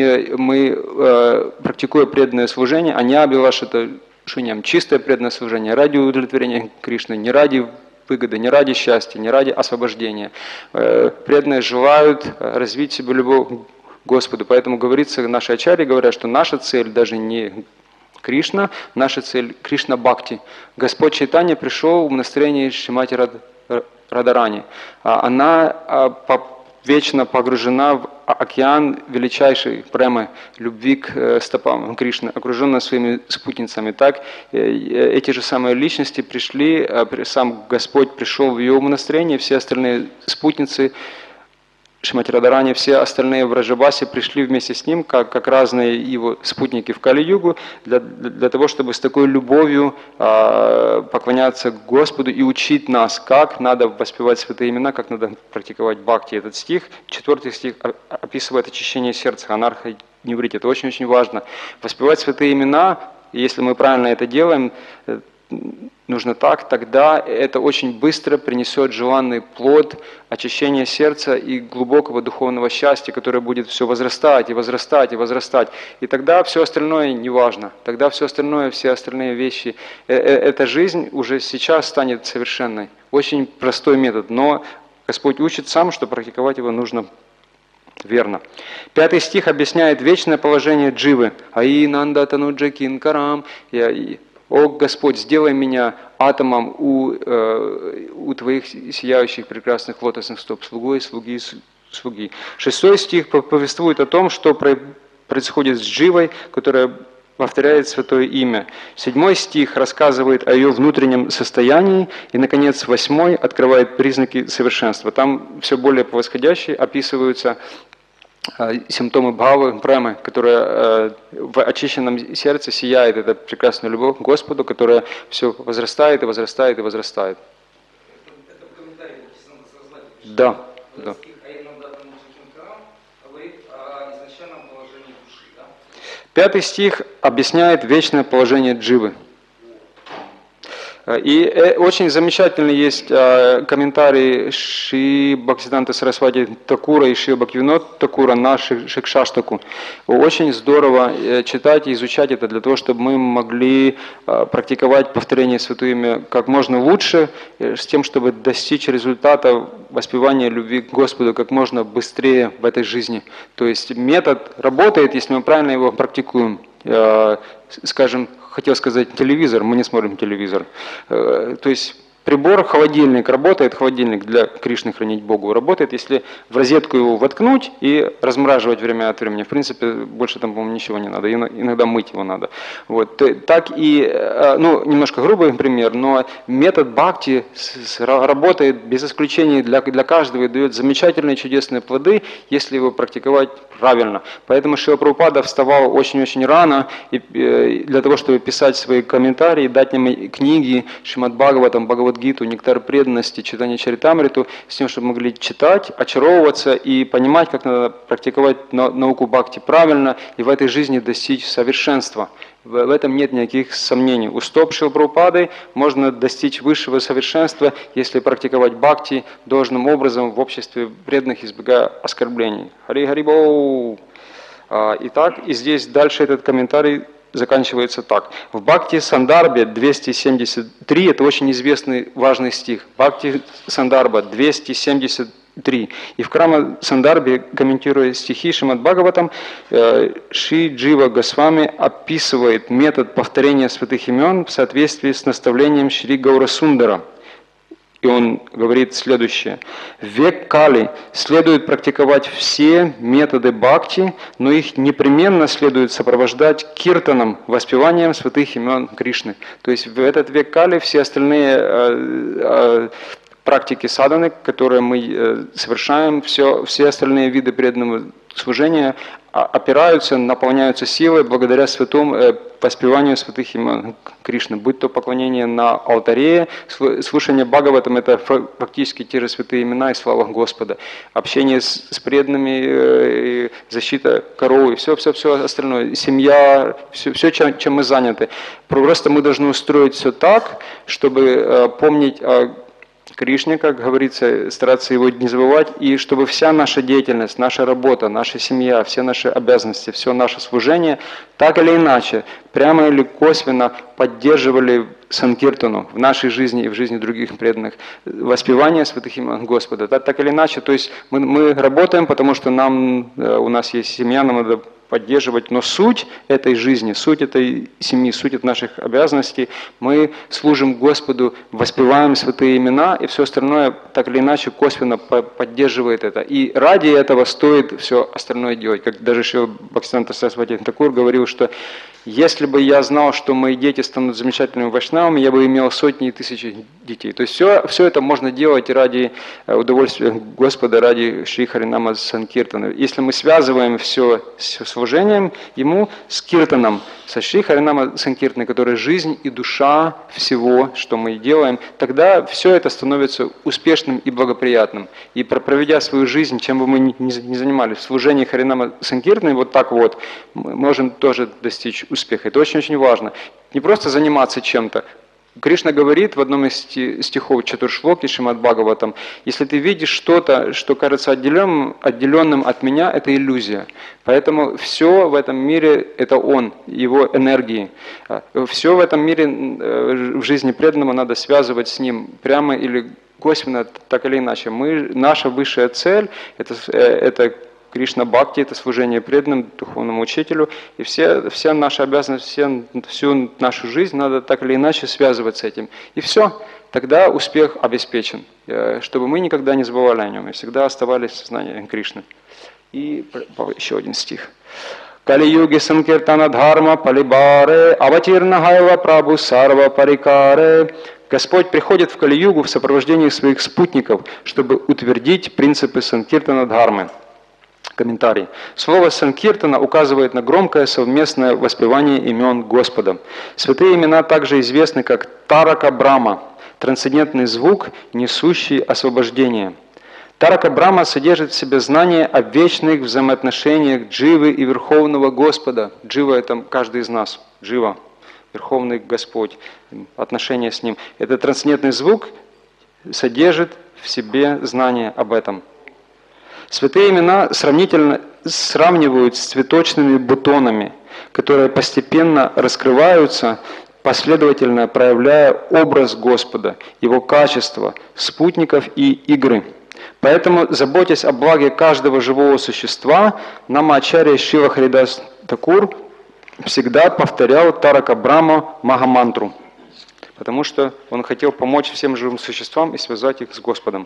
мы, практикуя преданное служение, а не абилашата шуням, чистое преданное служение ради удовлетворения Кришны, не ради выгоды, не ради счастья, не ради освобождения. Преданные желают развить себе любовь к Господу. Поэтому говорится, наши ачарьи говорят, что наша цель даже не Кришна, наша цель Кришна Бхакти. Господь Чайтанья пришел в настроении Шримати Радарани. Она вечно погружена в океан величайшей премы, любви к стопам Кришны, окруженная своими спутницами. Так эти же самые личности пришли, сам Господь пришел в ее умонастроение, все остальные спутницы Шримати Радарани, все остальные в Раджабасе пришли вместе с ним, как разные его спутники в Кали-югу, для того, чтобы с такой любовью поклоняться Господу и учить нас, как надо воспевать святые имена, как надо практиковать бхакти. Этот стих, 4 стих, описывает очищение сердца, анарха неврити. Это очень-очень важно. Воспевать святые имена, если мы правильно это делаем, нужно так, тогда это очень быстро принесет желанный плод очищения сердца и глубокого духовного счастья, которое будет все возрастать и возрастать и возрастать. И тогда все остальное не важно. Тогда все остальное, все остальные вещи, эта жизнь уже сейчас станет совершенной. Очень простой метод, но Господь учит сам, что практиковать его нужно верно. 5 стих объясняет вечное положение дживы. Аи нанда тануджа кинкарам. «О Господь, сделай меня атомом у Твоих сияющих прекрасных лотосных стоп, слугой, слуги». 6 стих повествует о том, что происходит с дживой, которая повторяет святое имя. 7 стих рассказывает о ее внутреннем состоянии, и, наконец, 8 открывает признаки совершенства. Там все более по восходящей описываются симптомы бхавы, премы, которая в очищенном сердце сияет. Это прекрасная любовь к Господу, которая все возрастает и возрастает и возрастает. Это в комментарии написано с разладью. Да, да. Говорит о изначальном положении души, да? 5 стих объясняет вечное положение дживы. И очень замечательный есть комментарий Шри Бхактисиданта Сарасвати Такура и Шри Бхактивинод Такура на Шикшаштаку. Очень здорово читать и изучать это для того, чтобы мы могли практиковать повторение святого имя как можно лучше, с тем, чтобы достичь результата воспевания любви к Господу как можно быстрее в этой жизни. То есть метод работает, если мы правильно его практикуем. Скажем, хотел сказать телевизор, мы не смотрим телевизор. То есть прибор, холодильник работает, холодильник для Кришны хранить Богу работает, если в розетку его воткнуть и размораживать время от времени. В принципе, больше там, по-моему, ничего не надо, иногда мыть его надо. Вот. Так и, ну, немножко грубый пример, но метод бхакти работает без исключения для каждого и дает замечательные чудесные плоды, если его практиковать правильно. Поэтому Шрила Прабхупада вставал очень-очень рано для того, чтобы писать свои комментарии, дать нам книги Шримад Бхагаватам, Бхагавад-гиту, Нектар преданности, читание Чаритамриту, с тем, чтобы могли читать, очаровываться и понимать, как надо практиковать науку бхакти правильно и в этой жизни достичь совершенства. В этом нет никаких сомнений. У стоп Шрилы Прабхупады можно достичь высшего совершенства, если практиковать бхакти должным образом в обществе преданных, избегая оскорблений. Хари Хари Боу! Итак, и здесь дальше этот комментарий заканчивается так. В Бхакти Сандарбе 273, это очень известный важный стих. Бхакти Сандарба 273. И в Крама Сандарбе, комментируя стихи Шримад Бхагаватам, Шри Джива Госвами описывает метод повторения святых имен в соответствии с наставлением Шри Гаура Сундара. И он говорит следующее. В век Кали следует практиковать все методы бхакти, но их непременно следует сопровождать киртаном, воспеванием святых имен Кришны. То есть в этот век Кали все остальные практики садханы, которые мы совершаем, все остальные виды преданного служения опираются, наполняются силой благодаря святому воспеванию святых имен Кришны. Будь то поклонение на алтаре, слушание Бхагаватам, это фактически те же святые имена и слава Господа. Общение с преданными, защита коровы, все остальное, семья, все, чем мы заняты. Просто мы должны устроить все так, чтобы помнить о Кришне, как говорится, стараться его не забывать, и чтобы вся наша деятельность, наша работа, наша семья, все наши обязанности, все наше служение, так или иначе, прямо или косвенно поддерживали санкиртану в нашей жизни и в жизни других преданных, воспевание святых имен Господа. Так или иначе, то есть мы работаем, потому что у нас есть семья, нам надо поддерживать. Но суть этой жизни, суть этой семьи, суть от наших обязанностей, мы служим Господу, воспеваем святые имена, и все остальное так или иначе косвенно поддерживает это. И ради этого стоит все остальное делать. Как даже Шрила Бхактисиданта Сарасвати Такур говорил, что если бы я знал, что мои дети станут замечательными вайшнавами, я бы имел сотни и тысячи детей. То есть все это можно делать ради удовольствия Господа, ради Шри Харинама Санкиртана. Если мы связываем все с служением Ему, с Киртаном, со Шри Харинама Санкиртаной, который жизнь и душа всего, что мы делаем, тогда все это становится успешным и благоприятным. И проведя свою жизнь, чем бы мы ни занимались, в служении Харинама Санкиртаной, вот так вот, мы можем тоже достичь успеха. Это очень-очень важно. Не просто заниматься чем-то. Кришна говорит в одном из стихов Чатуршлоки Шримад Бхагаватам: если ты видишь что-то, что кажется отделенным от меня, это иллюзия. Поэтому все в этом мире – это Он, Его энергии. Все в этом мире в жизни преданного надо связывать с Ним прямо или косвенно, так или иначе. Наша высшая цель – это Кришна Бхакти – это служение преданным, духовному учителю, и вся наша обязанность, всю нашу жизнь надо так или иначе связывать с этим. И все, тогда успех обеспечен, чтобы мы никогда не забывали о нем и всегда оставались в сознании Кришны. И еще один стих. Кали-юги санкиртана дхарма палибаре аватирна хайва прабху сарва парикаре. Господь приходит в Кали-югу в сопровождении своих спутников, чтобы утвердить принципы санкиртана дхармы. Комментарий. Слово «санкиртана» указывает на громкое совместное воспевание имен Господа. Святые имена также известны как Тарака Брахма, трансцендентный звук, несущий освобождение. Тарака Брахма содержит в себе знание о вечных взаимоотношениях Дживы и Верховного Господа. Джива – это каждый из нас. Джива – Верховный Господь, отношения с Ним. Этот трансцендентный звук содержит в себе знание об этом. Святые имена сравнивают с цветочными бутонами, которые постепенно раскрываются, последовательно проявляя образ Господа, Его качества, спутников и игры. Поэтому, заботясь о благе каждого живого существа, Нама-ачарья Шрила Харидас Такур всегда повторял Тарака Брахма Махамантру, потому что он хотел помочь всем живым существам и связать их с Господом.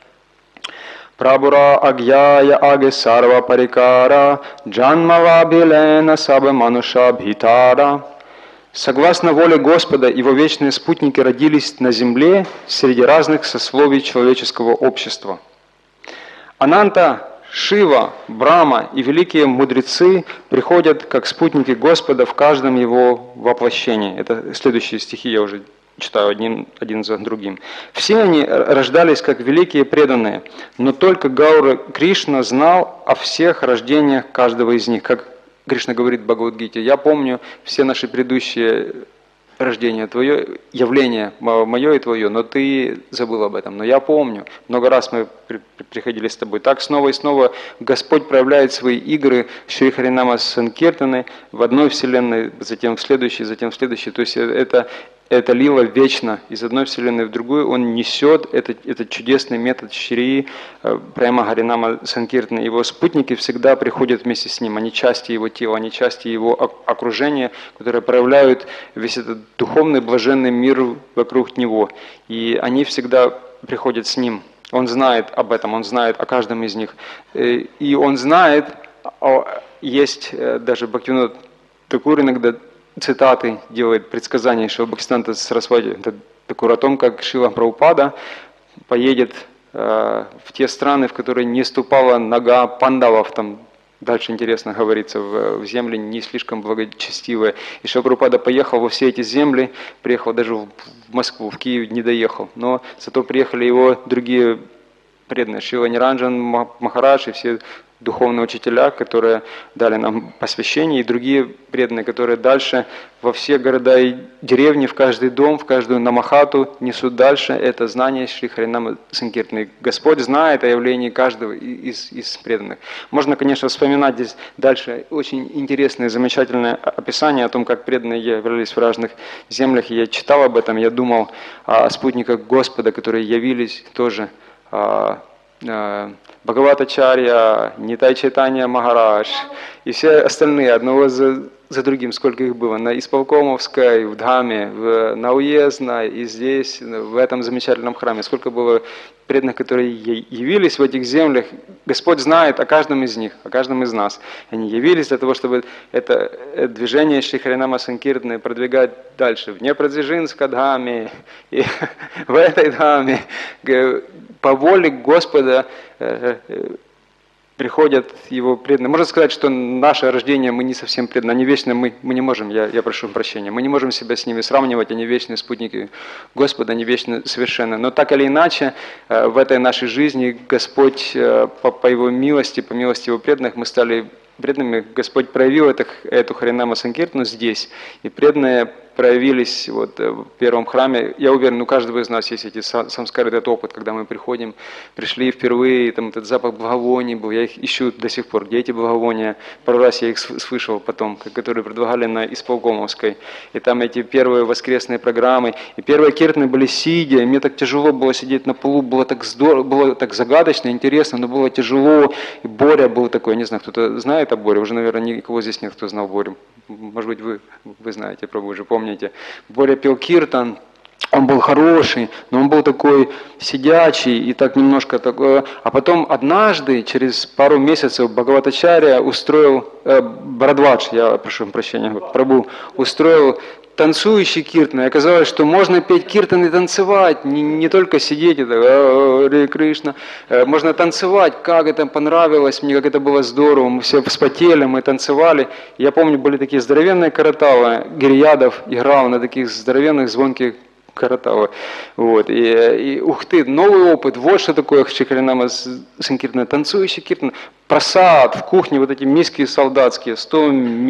Прабура агьяя аге сарва парикара джанмава билена саба мануша бхитара. Согласно воле Господа, Его вечные спутники родились на земле среди разных сословий человеческого общества. Ананта, Шива, Брахма и великие мудрецы приходят как спутники Господа в каждом Его воплощении. Это следующие стихи я уже читаю один за другим. Все они рождались как великие преданные, но только Гаура Кришна знал о всех рождениях каждого из них. Как Кришна говорит в Бхагавад-гите: «Я помню все наши предыдущие рождения, твое явление, мое и твое, но ты забыл об этом. Но я помню, много раз мы приходили с тобой». Так снова и снова Господь проявляет свои игры Шри Харинама Санкиртаны в одной вселенной, затем в следующей, затем в следующей. То есть это лила вечно, из одной вселенной в другую. Он несет этот чудесный метод Шри прямо Харинама Санкиртаны. Его спутники всегда приходят вместе с ним. Они части его тела, они части его окружения, которые проявляют весь этот духовный блаженный мир вокруг него. И они всегда приходят с ним. Он знает об этом, он знает о каждом из них. И он знает, есть даже Бхактивинода Такур иногда цитаты делает, предсказания Шрила Бхактисиданта Сарасвати Такур о том, как Шрила Прабхупада поедет в те страны, в которые не ступала нога пандавов, там дальше интересно говорится, в земли не слишком благочестивые. И Шрила Прабхупада поехал во все эти земли, приехал даже в Москву, в Киев не доехал, но зато приехали его другие преданные, Шрила Ниранджан Махарадж и все духовные учителя, которые дали нам посвящение, и другие преданные, которые дальше во все города и деревни, в каждый дом, в каждую намахату несут дальше это знание Шри Харинама Санкиртаны. Господь знает о явлении каждого из преданных. Можно, конечно, вспоминать здесь дальше очень интересное, замечательное описание о том, как преданные являлись в разных землях. И я читал об этом, я думал о спутниках Господа, которые явились тоже Бхагаватачарья, Нитай Чайтанья Махарадж и все остальные, одного за другим, сколько их было, на Исполкомовской, в Дхаме, на Уездной и здесь, в этом замечательном храме, сколько было преданных, которые явились в этих землях. Господь знает о каждом из них, о каждом из нас. Они явились для того, чтобы это движение Шри Харинама Санкиртаны продвигать дальше. В Днепродзержинской Дхаме, и в этой Дхаме, по воле Господа приходят Его преданные. Можно сказать, что наше рождение мы не совсем преданные, они вечные, мы не можем, я прошу прощения, мы не можем себя с ними сравнивать, они вечные спутники Господа, они вечно совершенны. Но так или иначе, в этой нашей жизни Господь по Его милости, по милости Его преданных, мы стали преданными. Господь проявил эту Харинама Санкиртану здесь, и преданные проявились вот в первом храме. Я уверен, у каждого из нас есть эти самскары, этот опыт, когда мы пришли впервые, там этот запах благовоний был, я их ищу до сих пор, где эти благовония, пару раз я их слышал потом, которые предлагали на Исполкомовской, и там эти первые воскресные программы, и первые киртаны были сидя, и мне так тяжело было сидеть на полу, было так здорово, было так загадочно, интересно, но было тяжело, и Боря был такой, не знаю, кто-то знает о Боре, уже, наверное, никого здесь нет, кто знал Борю, может быть, вы знаете, про Божию, помните. Боря пел киртан, он был хороший, но он был такой сидячий и так немножко такой. А потом однажды, через пару месяцев, Бхагаватачарья устроил, Бхарадвадж, я прошу прощения, Прабху, устроил танцующий киртан. И оказалось, что можно петь киртан и танцевать, не только сидеть и так, Харе Кришна. Можно танцевать, как это понравилось мне, как это было здорово. Мы все вспотели, мы танцевали. Я помню, были такие здоровенные караталы, Гирьядов играл на таких здоровенных звонких караталы. Вот. И ух ты, новый опыт. Вот что такое Шри Харинама Санкиртана, танцующий киртан. Просад в кухне, вот эти миски солдатские, 100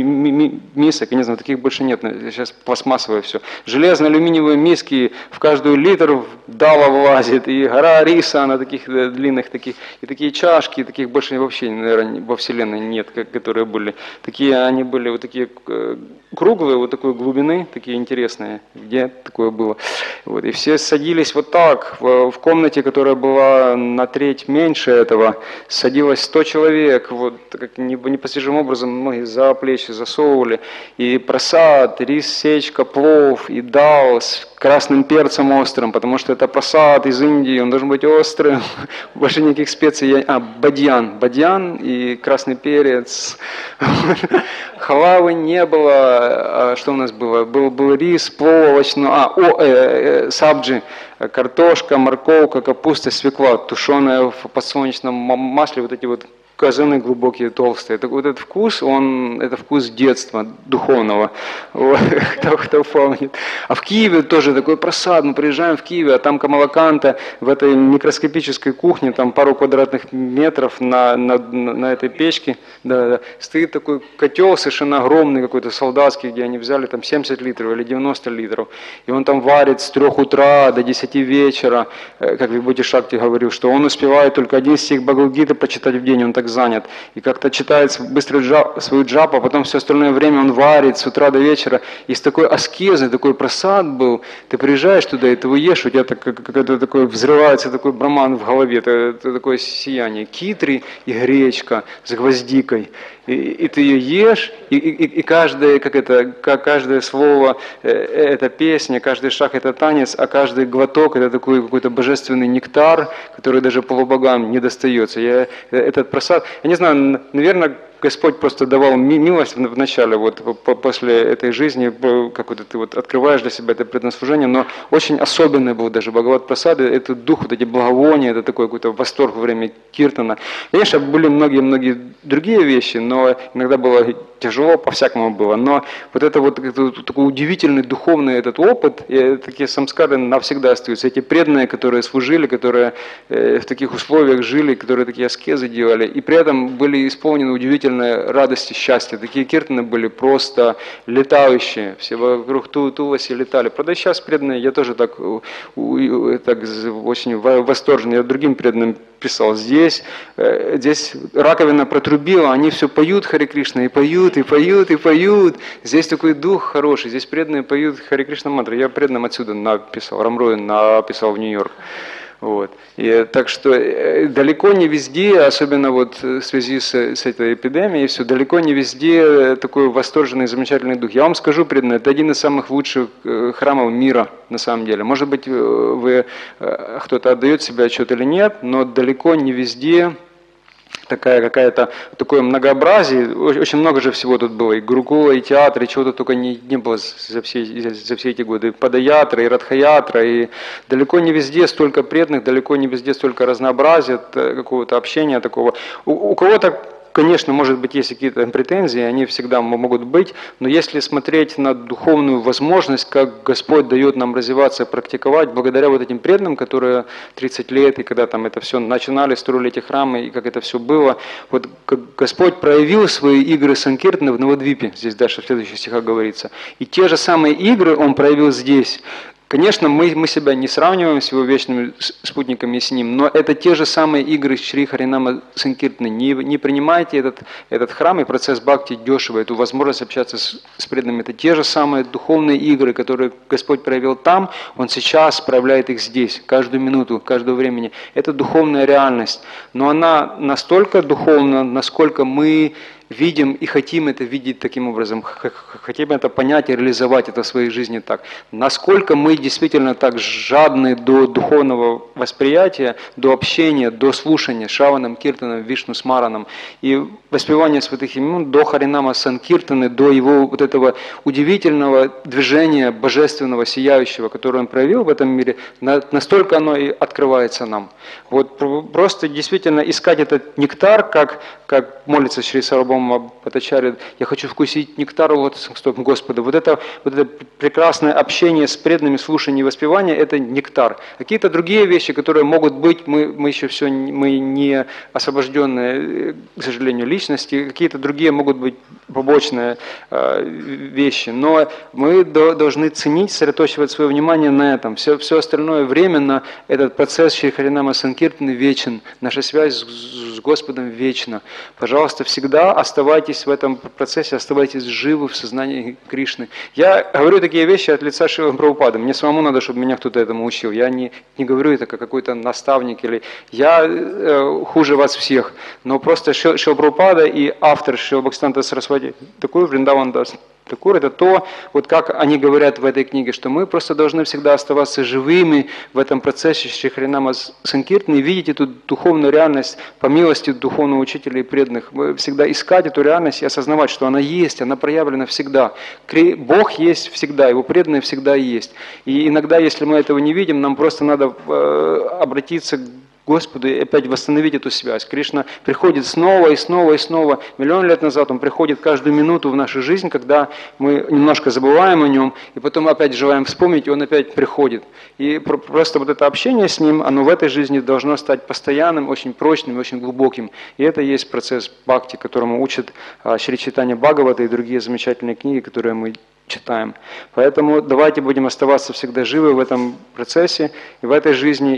мисок, я не знаю, таких больше нет, сейчас пластмассовое все. Железно-алюминиевые миски, в каждую литр дала влазит, и гора риса на таких длинных, таких, и такие чашки, таких больше вообще, наверное, во Вселенной нет, которые были. Такие они были, вот такие круглые, вот такой глубины, такие интересные, где такое было. Вот, и все садились вот так, в комнате, которая была на треть меньше этого, садилось 100 человек, вот как непостижимым образом ноги за плечи засовывали, и просад, рис, сечка, плов, и дал с красным перцем острым, потому что это просад из Индии, он должен быть острым, больше никаких специй, бадьян и красный перец, халавы не было, что у нас было, был рис, плов овощной, сабджи, картошка, морковка, капуста, свекла, тушеная в подсолнечном масле, вот эти вот казаны глубокие, толстые. Вот этот вкус, это вкус детства, духовного, вот, кто помнит. А в Киеве тоже такой просад, мы приезжаем в Киев, а там Камалаканта, в этой микроскопической кухне, там пару квадратных метров на этой печке, да, стоит такой котел совершенно огромный, какой-то солдатский, где они взяли там 70 литров или 90 литров, и он там варит с 3 утра до 10 вечера, как Вибхути Шакти говорил, что он успевает только один стих Бхагавад-гиты прочитать в день, он так занят, и как-то читает быстро свою джапу, а потом все остальное время он варит с утра до вечера, и с такой аскезой, такой просад был, ты приезжаешь туда, и ты его ешь, у тебя как-то такой взрывается такой браман в голове, это такое сияние, китри и гречка с гвоздикой, и ты ее ешь, и каждое слово это песня, каждый шаг это танец, а каждый глоток это такой какой-то божественный нектар, который даже полубогам не достается. Этот просад, я не знаю, наверное, Господь просто давал милость в начале, вот после этой жизни, как вот ты вот открываешь для себя это преднаслужение, но очень особенный был даже Бхагават Прасад, этот дух, вот эти благовония, это такой какой-то восторг во время киртана. Конечно, были многие другие вещи, но иногда было тяжело, по-всякому было, но вот это вот такой удивительный духовный этот опыт, и такие самскары навсегда остаются. Эти преданные, которые служили, которые в таких условиях жили, которые такие аскезы делали, и при этом были исполнены удивительной радости, счастья. Такие киртаны были просто летающие, все вокруг Туласи летали. Правда, сейчас преданные, я тоже так очень восторжен, я другим преданным писал, здесь раковина протрубила, они все поют Харе Кришна, и поют, и поют, и поют. Здесь такой дух хороший, здесь преданные поют Харе Кришна мантры. Я преданным отсюда написал, Рамрою написал в Нью-Йорк. Вот. И, так что далеко не везде, особенно вот в связи с этой эпидемией, все далеко не везде такой восторженный, замечательный дух. Я вам скажу преданно, это один из самых лучших храмов мира на самом деле. Может быть, кто-то отдает себе отчет или нет, но далеко не везде такое многообразие, очень много же всего тут было, и гурукула, и театр, и чего-то только не было за все эти годы, и падаятра, и радхаятра, и далеко не везде столько преданных, далеко не везде столько разнообразия, какого-то общения такого. У кого-то, конечно, может быть, есть какие-то претензии, они всегда могут быть, но если смотреть на духовную возможность, как Господь дает нам развиваться, практиковать, благодаря вот этим преданным, которые 30 лет, и когда там это все начинали, строили эти храмы, и как это все было, вот как Господь проявил свои игры санкиртаны в Навадвипе, здесь дальше в следующих стихах говорится, и те же самые игры Он проявил здесь. Конечно, мы себя не сравниваем с его вечными спутниками с ним, но это те же самые игры Шри Харинама Санкиртаны. Не принимайте этот храм и процесс бхакти дешево, эту возможность общаться с преданными. Это те же самые духовные игры, которые Господь проявил там, Он сейчас проявляет их здесь, каждую минуту, каждое времени. Это духовная реальность, но она настолько духовна, насколько мы видим и хотим это видеть таким образом, хотим это понять и реализовать это в своей жизни так. Насколько мы действительно так жадны до духовного восприятия, до общения, до слушания Шраваном, Киртаном, Вишну Смараном и воспевания святых имен, до Харинама Санкиртаны, до его вот этого удивительного движения божественного, сияющего, которое он проявил в этом мире, настолько оно и открывается нам. Вот просто действительно искать этот нектар, как молится Шри Сарвабхаума Бхаттачарья, я хочу вкусить нектар лотосных стоп Господа. Вот это прекрасное общение с преданными, слушание и воспевание – это нектар. Какие-то другие вещи, которые могут быть, мы еще все, мы не освобожденные, к сожалению, личности, какие-то другие могут быть побочные вещи, но мы должны ценить, сосредоточивать свое внимание на этом. Все остальное временно, этот процесс Шри Харинама Санкиртаны вечен, наша связь с Господом вечна. Пожалуйста, всегда оставайтесь в этом процессе, оставайтесь живы в сознании Кришны. Я говорю такие вещи от лица Шрилы Прабхупады. Мне самому надо, чтобы меня кто-то этому учил. Я не говорю это как какой-то наставник, или я хуже вас всех. Но просто Шрила Прабхупада и автор Шрила Бхактисиданта Сарасвати Такур, Вриндаван Дас Такур, это то, вот как они говорят в этой книге, что мы просто должны всегда оставаться живыми в этом процессе Шри Харинама Санкиртаны и видеть эту духовную реальность по милости духовного учителя и преданных. Всегда искать эту реальность и осознавать, что она есть, она проявлена всегда. Бог есть всегда, Его преданные всегда есть. И иногда, если мы этого не видим, нам просто надо обратиться к Господу и опять восстановить эту связь. Кришна приходит снова и снова и снова. Миллион лет назад Он приходит каждую минуту в нашу жизнь, когда мы немножко забываем о Нем, и потом опять желаем вспомнить, и Он опять приходит. И просто вот это общение с Ним, оно в этой жизни должно стать постоянным, очень прочным, очень глубоким. И это и есть процесс бхакти, которому учат Шри Чайтанья Бхагавата и другие замечательные книги, которые мы читаем. Поэтому давайте будем оставаться всегда живы в этом процессе и в этой жизни,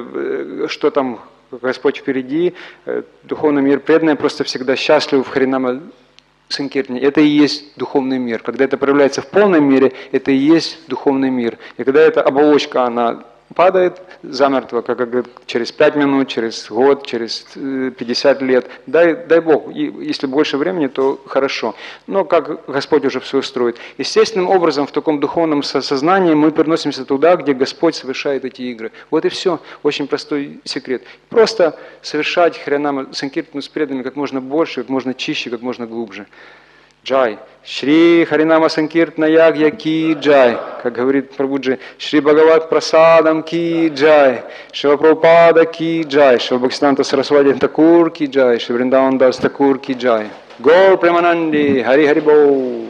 и что там Господь впереди, духовный мир преданный просто всегда счастлив в Харинама Санкиртане. Это и есть духовный мир. Когда это проявляется в полном мире, это и есть духовный мир. И когда эта оболочка, она падает замертво, как через 5 минут, через год, через 50 лет. Дай Бог, если больше времени, то хорошо. Но как Господь уже все устроит. Естественным образом в таком духовном сознании мы переносимся туда, где Господь совершает эти игры. Вот и все. Очень простой секрет. Просто совершать Харинама Санкиртану с преданными как можно больше, как можно чище, как можно глубже. Джай. Шри Харинама Санкиртана Ягья ки джай. Как говорит Прабхуджи, Шри Бхагават Прасадам ки джай. Шрила Прабхупада ки джай. Шрила Бхактисиданта Сарасвати Такур ки джай. Шри Вриндаван Дас Такур ки джай. Гор Премананди. Хари Хари Бол.